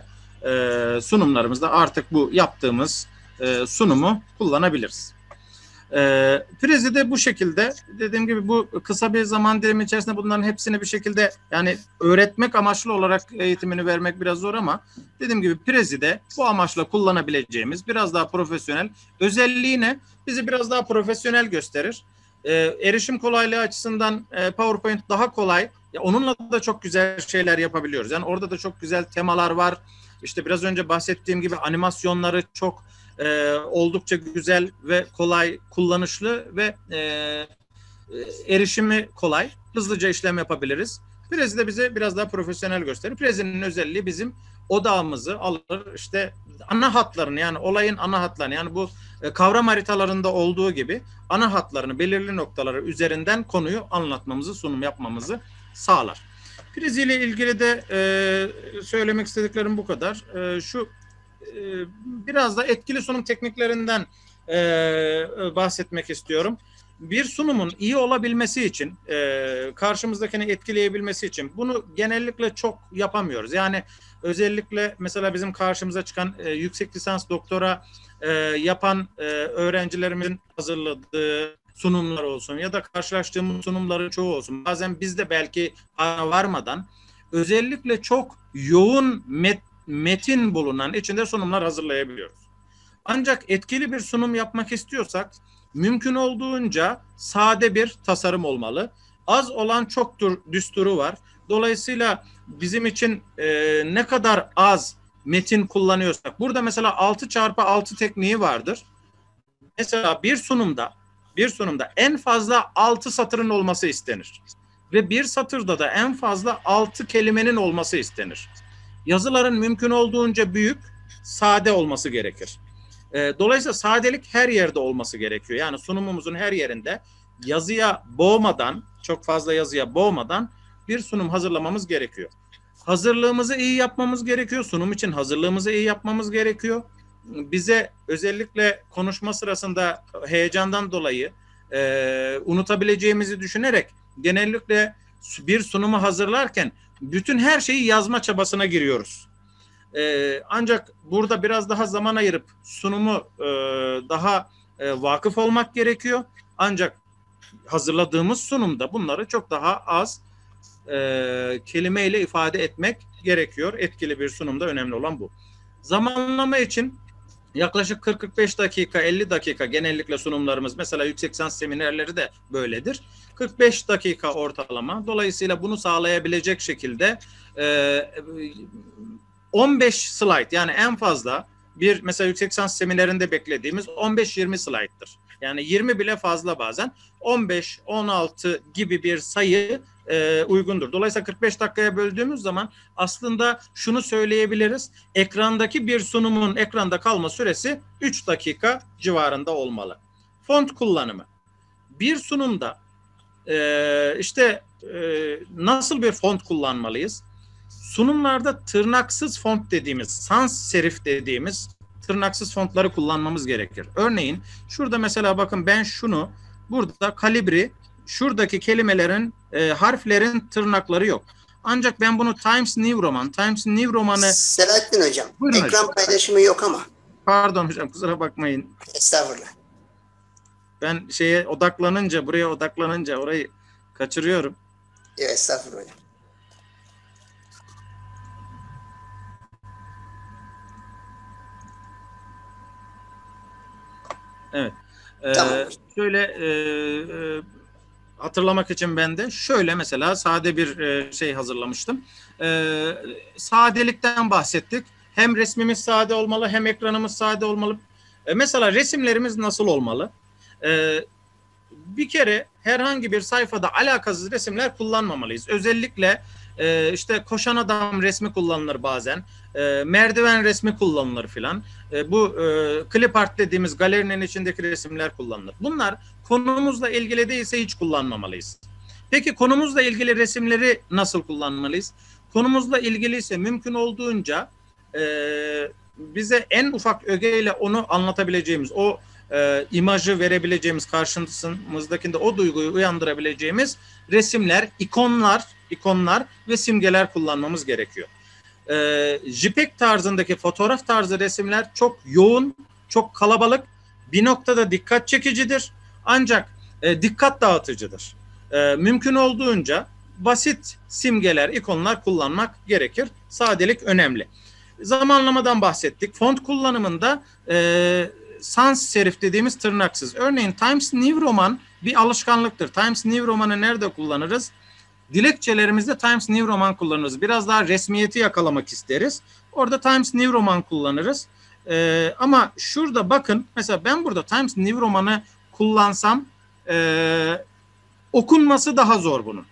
e, sunumlarımızda artık bu yaptığımız e, sunumu kullanabiliriz. E, Prezi de bu şekilde, dediğim gibi bu kısa bir zaman dilimi içerisinde bunların hepsini bir şekilde yani öğretmek amaçlı olarak eğitimini vermek biraz zor ama dediğim gibi Prezi de bu amaçla kullanabileceğimiz biraz daha profesyonel, özelliği ne? Bizi biraz daha profesyonel gösterir. E, erişim kolaylığı açısından e, PowerPoint daha kolay. Ya onunla da çok güzel şeyler yapabiliyoruz. Yani orada da çok güzel temalar var. İşte biraz önce bahsettiğim gibi animasyonları çok e, oldukça güzel ve kolay, kullanışlı ve e, erişimi kolay. Hızlıca işlem yapabiliriz. Prezi de bize biraz daha profesyonel gösterir. Prezi'nin özelliği bizim odağımızı alır, işte ana hatlarını, yani olayın ana hatlarını, yani bu e, kavram haritalarında olduğu gibi ana hatlarını, belirli noktaları üzerinden konuyu anlatmamızı, sunum yapmamızı sağlar. Prezi ile ilgili de e, söylemek istediklerim bu kadar. E, şu e, biraz da etkili sunum tekniklerinden e, bahsetmek istiyorum. Bir sunumun iyi olabilmesi için, e, karşımızdakini etkileyebilmesi için bunu genellikle çok yapamıyoruz. Yani özellikle mesela bizim karşımıza çıkan e, yüksek lisans, doktora e, yapan e, öğrencilerimizin hazırladığı sunumlar olsun ya da karşılaştığımız sunumların çoğu olsun. Bazen biz de belki varmadan özellikle çok yoğun met, metin bulunan içinde sunumlar hazırlayabiliyoruz. Ancak etkili bir sunum yapmak istiyorsak mümkün olduğunca sade bir tasarım olmalı. Az olan çoktur düsturu var. Dolayısıyla bizim için e, ne kadar az metin kullanıyorsak, burada mesela altı çarpı altı tekniği vardır. Mesela bir sunumda bir sunumda en fazla altı satırın olması istenir. Ve bir satırda da en fazla altı kelimenin olması istenir. Yazıların mümkün olduğunca büyük, sade olması gerekir. Dolayısıyla sadelik her yerde olması gerekiyor. Yani sunumumuzun her yerinde yazıya boğmadan, çok fazla yazıya boğmadan bir sunum hazırlamamız gerekiyor. Hazırlığımızı iyi yapmamız gerekiyor. Sunum için hazırlığımızı iyi yapmamız gerekiyor. Bize özellikle konuşma sırasında heyecandan dolayı e, unutabileceğimizi düşünerek genellikle bir sunumu hazırlarken bütün her şeyi yazma çabasına giriyoruz. Ee, ancak burada biraz daha zaman ayırıp sunumu e, daha e, vakıf olmak gerekiyor. Ancak hazırladığımız sunumda bunları çok daha az e, kelimeyle ifade etmek gerekiyor. Etkili bir sunumda önemli olan bu. Zamanlama için yaklaşık kırk kırk beş dakika, elli dakika genellikle sunumlarımız, mesela yüksek lisans seminerleri de böyledir. kırk beş dakika ortalama. Dolayısıyla bunu sağlayabilecek şekilde e, on beş slide, yani en fazla bir mesela yüksek lisans seminerinde beklediğimiz on beş yirmi slayttır. Yani yirmi bile fazla bazen. on beş on altı gibi bir sayı e, uygundur. Dolayısıyla kırk beş dakikaya böldüğümüz zaman aslında şunu söyleyebiliriz. Ekrandaki bir sunumun ekranda kalma süresi üç dakika civarında olmalı. Font kullanımı. Bir sunumda e, işte e, nasıl bir font kullanmalıyız? Sunumlarda tırnaksız font dediğimiz, sans serif dediğimiz tırnaksız fontları kullanmamız gerekir. Örneğin şurada mesela bakın, ben şunu burada kalibri, şuradaki kelimelerin, e, harflerin tırnakları yok. Ancak ben bunu Times New Roman, Times New Roman'ı... Selahattin Hocam, Buyurun ekran hocam. paylaşımı yok ama. Pardon hocam, kusura bakmayın. Estağfurullah. Ben şeye odaklanınca, buraya odaklanınca orayı kaçırıyorum. Evet, estağfurullah hocam. Evet. Ee, Tamam. Şöyle e, e, hatırlamak için ben de şöyle mesela sade bir e, şey hazırlamıştım. E, sadelikten bahsettik. Hem resmimiz sade olmalı, hem ekranımız sade olmalı. E, mesela resimlerimiz nasıl olmalı? E, bir kere herhangi bir sayfada alakasız resimler kullanmamalıyız. Özellikle e, işte koşan adam resmi kullanılır bazen. E, merdiven resmi kullanılır filan. E, bu e, clip art dediğimiz galerinin içindeki resimler kullanılır. Bunlar konumuzla ilgili değilse hiç kullanmamalıyız. Peki konumuzla ilgili resimleri nasıl kullanmalıyız? Konumuzla ilgiliyse mümkün olduğunca e, bize en ufak ögeyle onu anlatabileceğimiz, o e, imajı verebileceğimiz, karşımızdakinde o duyguyu uyandırabileceğimiz resimler, ikonlar, ikonlar ve simgeler kullanmamız gerekiyor. e, JPEG tarzındaki fotoğraf tarzı resimler çok yoğun, çok kalabalık, bir noktada dikkat çekicidir. Ancak e, dikkat dağıtıcıdır. E, mümkün olduğunca basit simgeler, ikonlar kullanmak gerekir. Sadelik önemli. Zamanlamadan bahsettik. Font kullanımında e, sans serif dediğimiz tırnaksız. Örneğin Times New Roman bir alışkanlıktır. Times New Roman'ı nerede kullanırız? Dilekçelerimizde Times New Roman kullanırız. Biraz daha resmiyeti yakalamak isteriz. Orada Times New Roman kullanırız. Ee, ama şurada bakın, mesela ben burada Times New Roman'ı kullansam e, okunması daha zor bunun.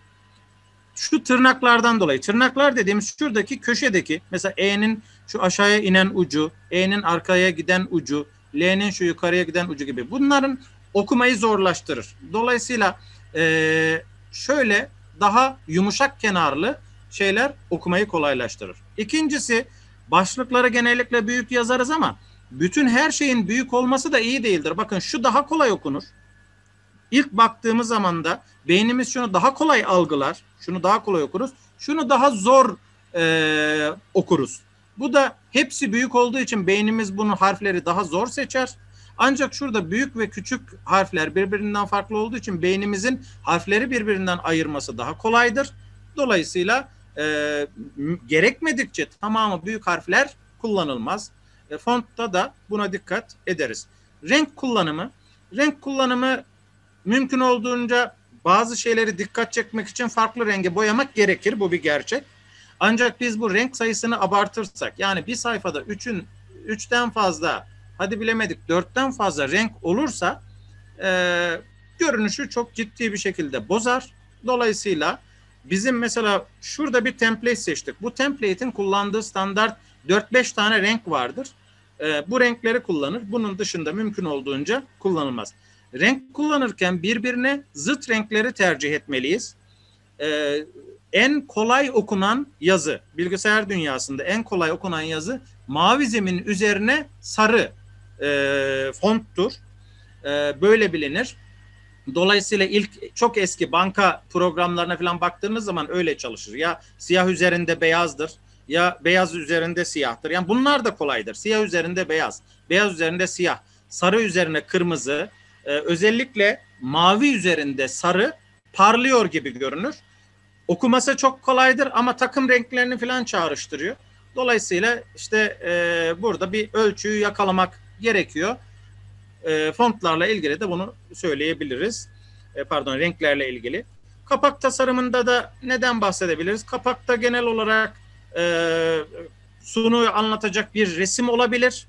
Şu tırnaklardan dolayı. Tırnaklar dediğimiz şuradaki köşedeki, mesela E'nin şu aşağıya inen ucu, E'nin arkaya giden ucu, L'nin şu yukarıya giden ucu gibi. Bunların okumayı zorlaştırır. Dolayısıyla e, şöyle daha yumuşak kenarlı şeyler okumayı kolaylaştırır. İkincisi, başlıkları genellikle büyük yazarız ama bütün her şeyin büyük olması da iyi değildir. Bakın şu daha kolay okunur. İlk baktığımız zaman da beynimiz şunu daha kolay algılar, şunu daha kolay okuruz, şunu daha zor e, okuruz. Bu da hepsi büyük olduğu için beynimiz bunu, harfleri daha zor seçer. Ancak şurada büyük ve küçük harfler birbirinden farklı olduğu için beynimizin harfleri birbirinden ayırması daha kolaydır. Dolayısıyla e, gerekmedikçe tamamı büyük harfler kullanılmaz. E, fontta da buna dikkat ederiz. Renk kullanımı, renk kullanımı mümkün olduğunca bazı şeyleri dikkat çekmek için farklı renge boyamak gerekir. Bu bir gerçek. Ancak biz bu renk sayısını abartırsak, yani bir sayfada üçün üçten fazla, hadi bilemedik dörtten fazla renk olursa e, görünüşü çok ciddi bir şekilde bozar. Dolayısıyla bizim mesela şurada bir template seçtik. Bu template'in kullandığı standart dört beş tane renk vardır. E, bu renkleri kullanır. Bunun dışında mümkün olduğunca kullanılmaz. Renk kullanırken birbirine zıt renkleri tercih etmeliyiz. Ee, en kolay okunan yazı, bilgisayar dünyasında en kolay okunan yazı mavi zemin üzerine sarı e, fonttur. E, böyle bilinir. Dolayısıyla ilk çok eski banka programlarına falan baktığınız zaman öyle çalışır. Ya siyah üzerinde beyazdır, ya beyaz üzerinde siyahtır. Yani bunlar da kolaydır. Siyah üzerinde beyaz, beyaz üzerinde siyah, sarı üzerine kırmızı, e, özellikle mavi üzerinde sarı parlıyor gibi görünür. Okuması çok kolaydır ama takım renklerini falan çağrıştırıyor. Dolayısıyla işte e, burada bir ölçüyü yakalamak gerekiyor. E, fontlarla ilgili de bunu söyleyebiliriz. E, pardon, renklerle ilgili. Kapak tasarımında da neden bahsedebiliriz? Kapakta genel olarak e, sunuyu anlatacak bir resim olabilir.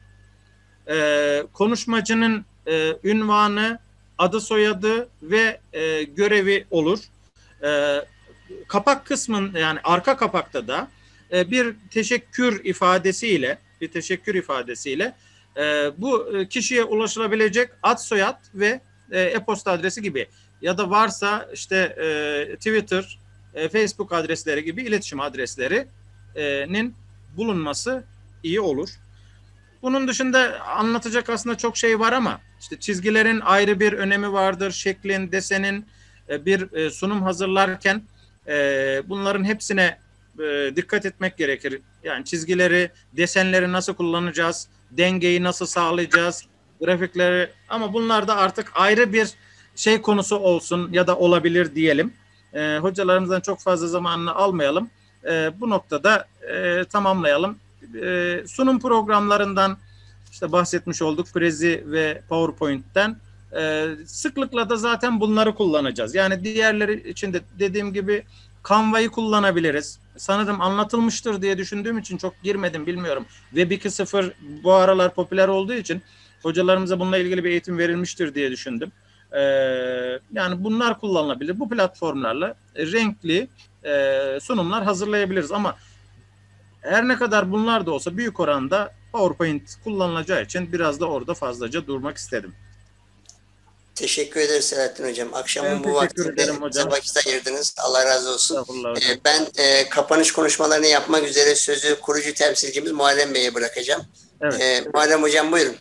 E, konuşmacının e, ünvanı, adı soyadı ve e, görevi olur. E, kapak kısmın, yani arka kapakta da e, bir teşekkür ifadesiyle bir teşekkür ifadesiyle e, bu kişiye ulaşılabilecek ad soyad ve e, e-posta adresi gibi ya da varsa işte e, Twitter, e, Facebook adresleri gibi iletişim adreslerinin bulunması iyi olur. Bunun dışında anlatacak aslında çok şey var ama işte çizgilerin ayrı bir önemi vardır. Şeklin, desenin, bir sunum hazırlarken bunların hepsine dikkat etmek gerekir. Yani çizgileri, desenleri nasıl kullanacağız, dengeyi nasıl sağlayacağız, grafikleri, ama bunlar da artık ayrı bir şey konusu olsun ya da olabilir diyelim. Hocalarımızdan çok fazla zamanını almayalım. Bu noktada tamamlayalım. E, sunum programlarından işte bahsetmiş olduk. Prezi ve PowerPoint'ten. E, sıklıkla da zaten bunları kullanacağız. Yani diğerleri için de dediğim gibi Canva'yı kullanabiliriz. Sanırım anlatılmıştır diye düşündüğüm için çok girmedim, bilmiyorum. Web iki nokta sıfır bu aralar popüler olduğu için hocalarımıza bununla ilgili bir eğitim verilmiştir diye düşündüm. E, yani bunlar kullanılabilir. Bu platformlarla renkli e, sunumlar hazırlayabiliriz ama her ne kadar bunlar da olsa büyük oranda PowerPoint kullanılacağı için biraz da orada fazlaca durmak istedim. Teşekkür ederiz Selahattin Hocam. Akşamın Ben bu teşekkür vaktinde ederim hocam. bize vakit ayırdınız. Allah razı olsun. Estağfurullah. Ee, ben e, kapanış konuşmalarını yapmak üzere sözü kurucu temsilcimiz Muharrem Bey'e bırakacağım. Evet. Ee, Muharrem Hocam buyurun.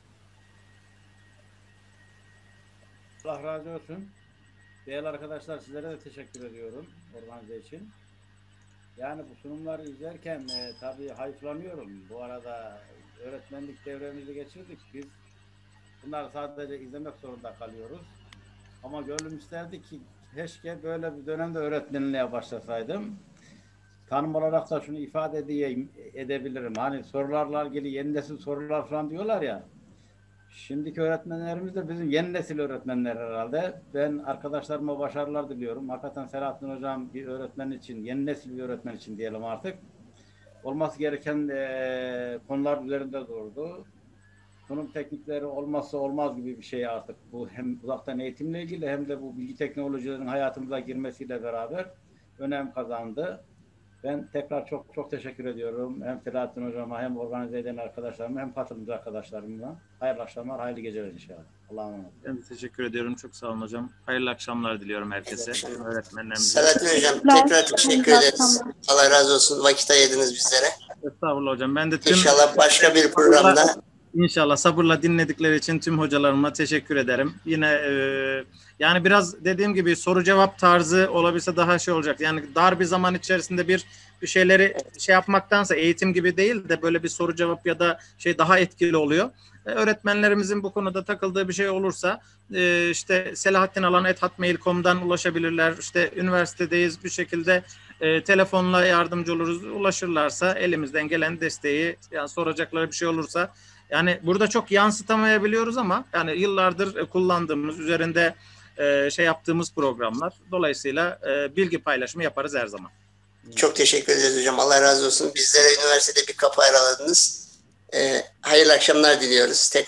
Allah razı olsun. Değerli arkadaşlar, sizlere de teşekkür ediyorum organize için. Yani bu sunumları izlerken e, tabii hayıflanıyorum. Bu arada öğretmenlik devremizi geçirdik. Biz bunları sadece izlemek zorunda kalıyoruz. Ama gönlüm isterdi ki keşke böyle bir dönemde öğretmenliğe başlasaydım. Tanım olarak da şunu ifade edeyim, edebilirim. Hani sorularla ilgili yeni nesil sorular falan diyorlar ya. Şimdiki öğretmenlerimiz de bizim yeni nesil öğretmenler herhalde. Ben arkadaşlarıma başarılar diliyorum. Hakikaten Selahattin Hocam bir öğretmen için, yeni nesil bir öğretmen için diyelim artık. Olması gereken e, konular üzerinde durdu. Sunum teknikleri olmazsa olmaz gibi bir şey artık. Bu hem uzaktan eğitimle ilgili hem de bu bilgi teknolojilerinin hayatımıza girmesiyle beraber önem kazandı. Ben tekrar çok çok teşekkür ediyorum. Hem Selahattin Hocam'a hem organize eden arkadaşlarıma hem katılımcı arkadaşlarıma. Hayırlı akşamlar, hayırlı geceler inşallah. Allah'a emanet. Ben de teşekkür ediyorum. Çok sağ olun hocam. Hayırlı akşamlar diliyorum herkese. Öğretmenlerimize. Selahattin Hocam tekrar teşekkür ederiz. Allah razı olsun. Vakit ayırdınız bizlere. Estağfurullah hocam. Ben de tüm İnşallah başka bir programda İnşallah sabırla dinledikleri için tüm hocalarıma teşekkür ederim. Yine e, yani biraz dediğim gibi soru cevap tarzı olabilse daha şey olacak. Yani dar bir zaman içerisinde bir bir şeyleri şey yapmaktansa eğitim gibi değil de böyle bir soru cevap ya da şey daha etkili oluyor. E, öğretmenlerimizin bu konuda takıldığı bir şey olursa e, işte selahattin alan et hotmail nokta com'dan ulaşabilirler. İşte üniversitedeyiz bir şekilde e, telefonla yardımcı oluruz. Ulaşırlarsa elimizden gelen desteği yani soracakları bir şey olursa yani burada çok yansıtamayabiliyoruz ama yani yıllardır kullandığımız, üzerinde e, şey yaptığımız programlar. Dolayısıyla e, bilgi paylaşımı yaparız her zaman. çok teşekkür ederiz hocam. Allah razı olsun. Bizlere üniversitede bir kapı araladınız. Ee, hayırlı akşamlar diliyoruz. Tekrar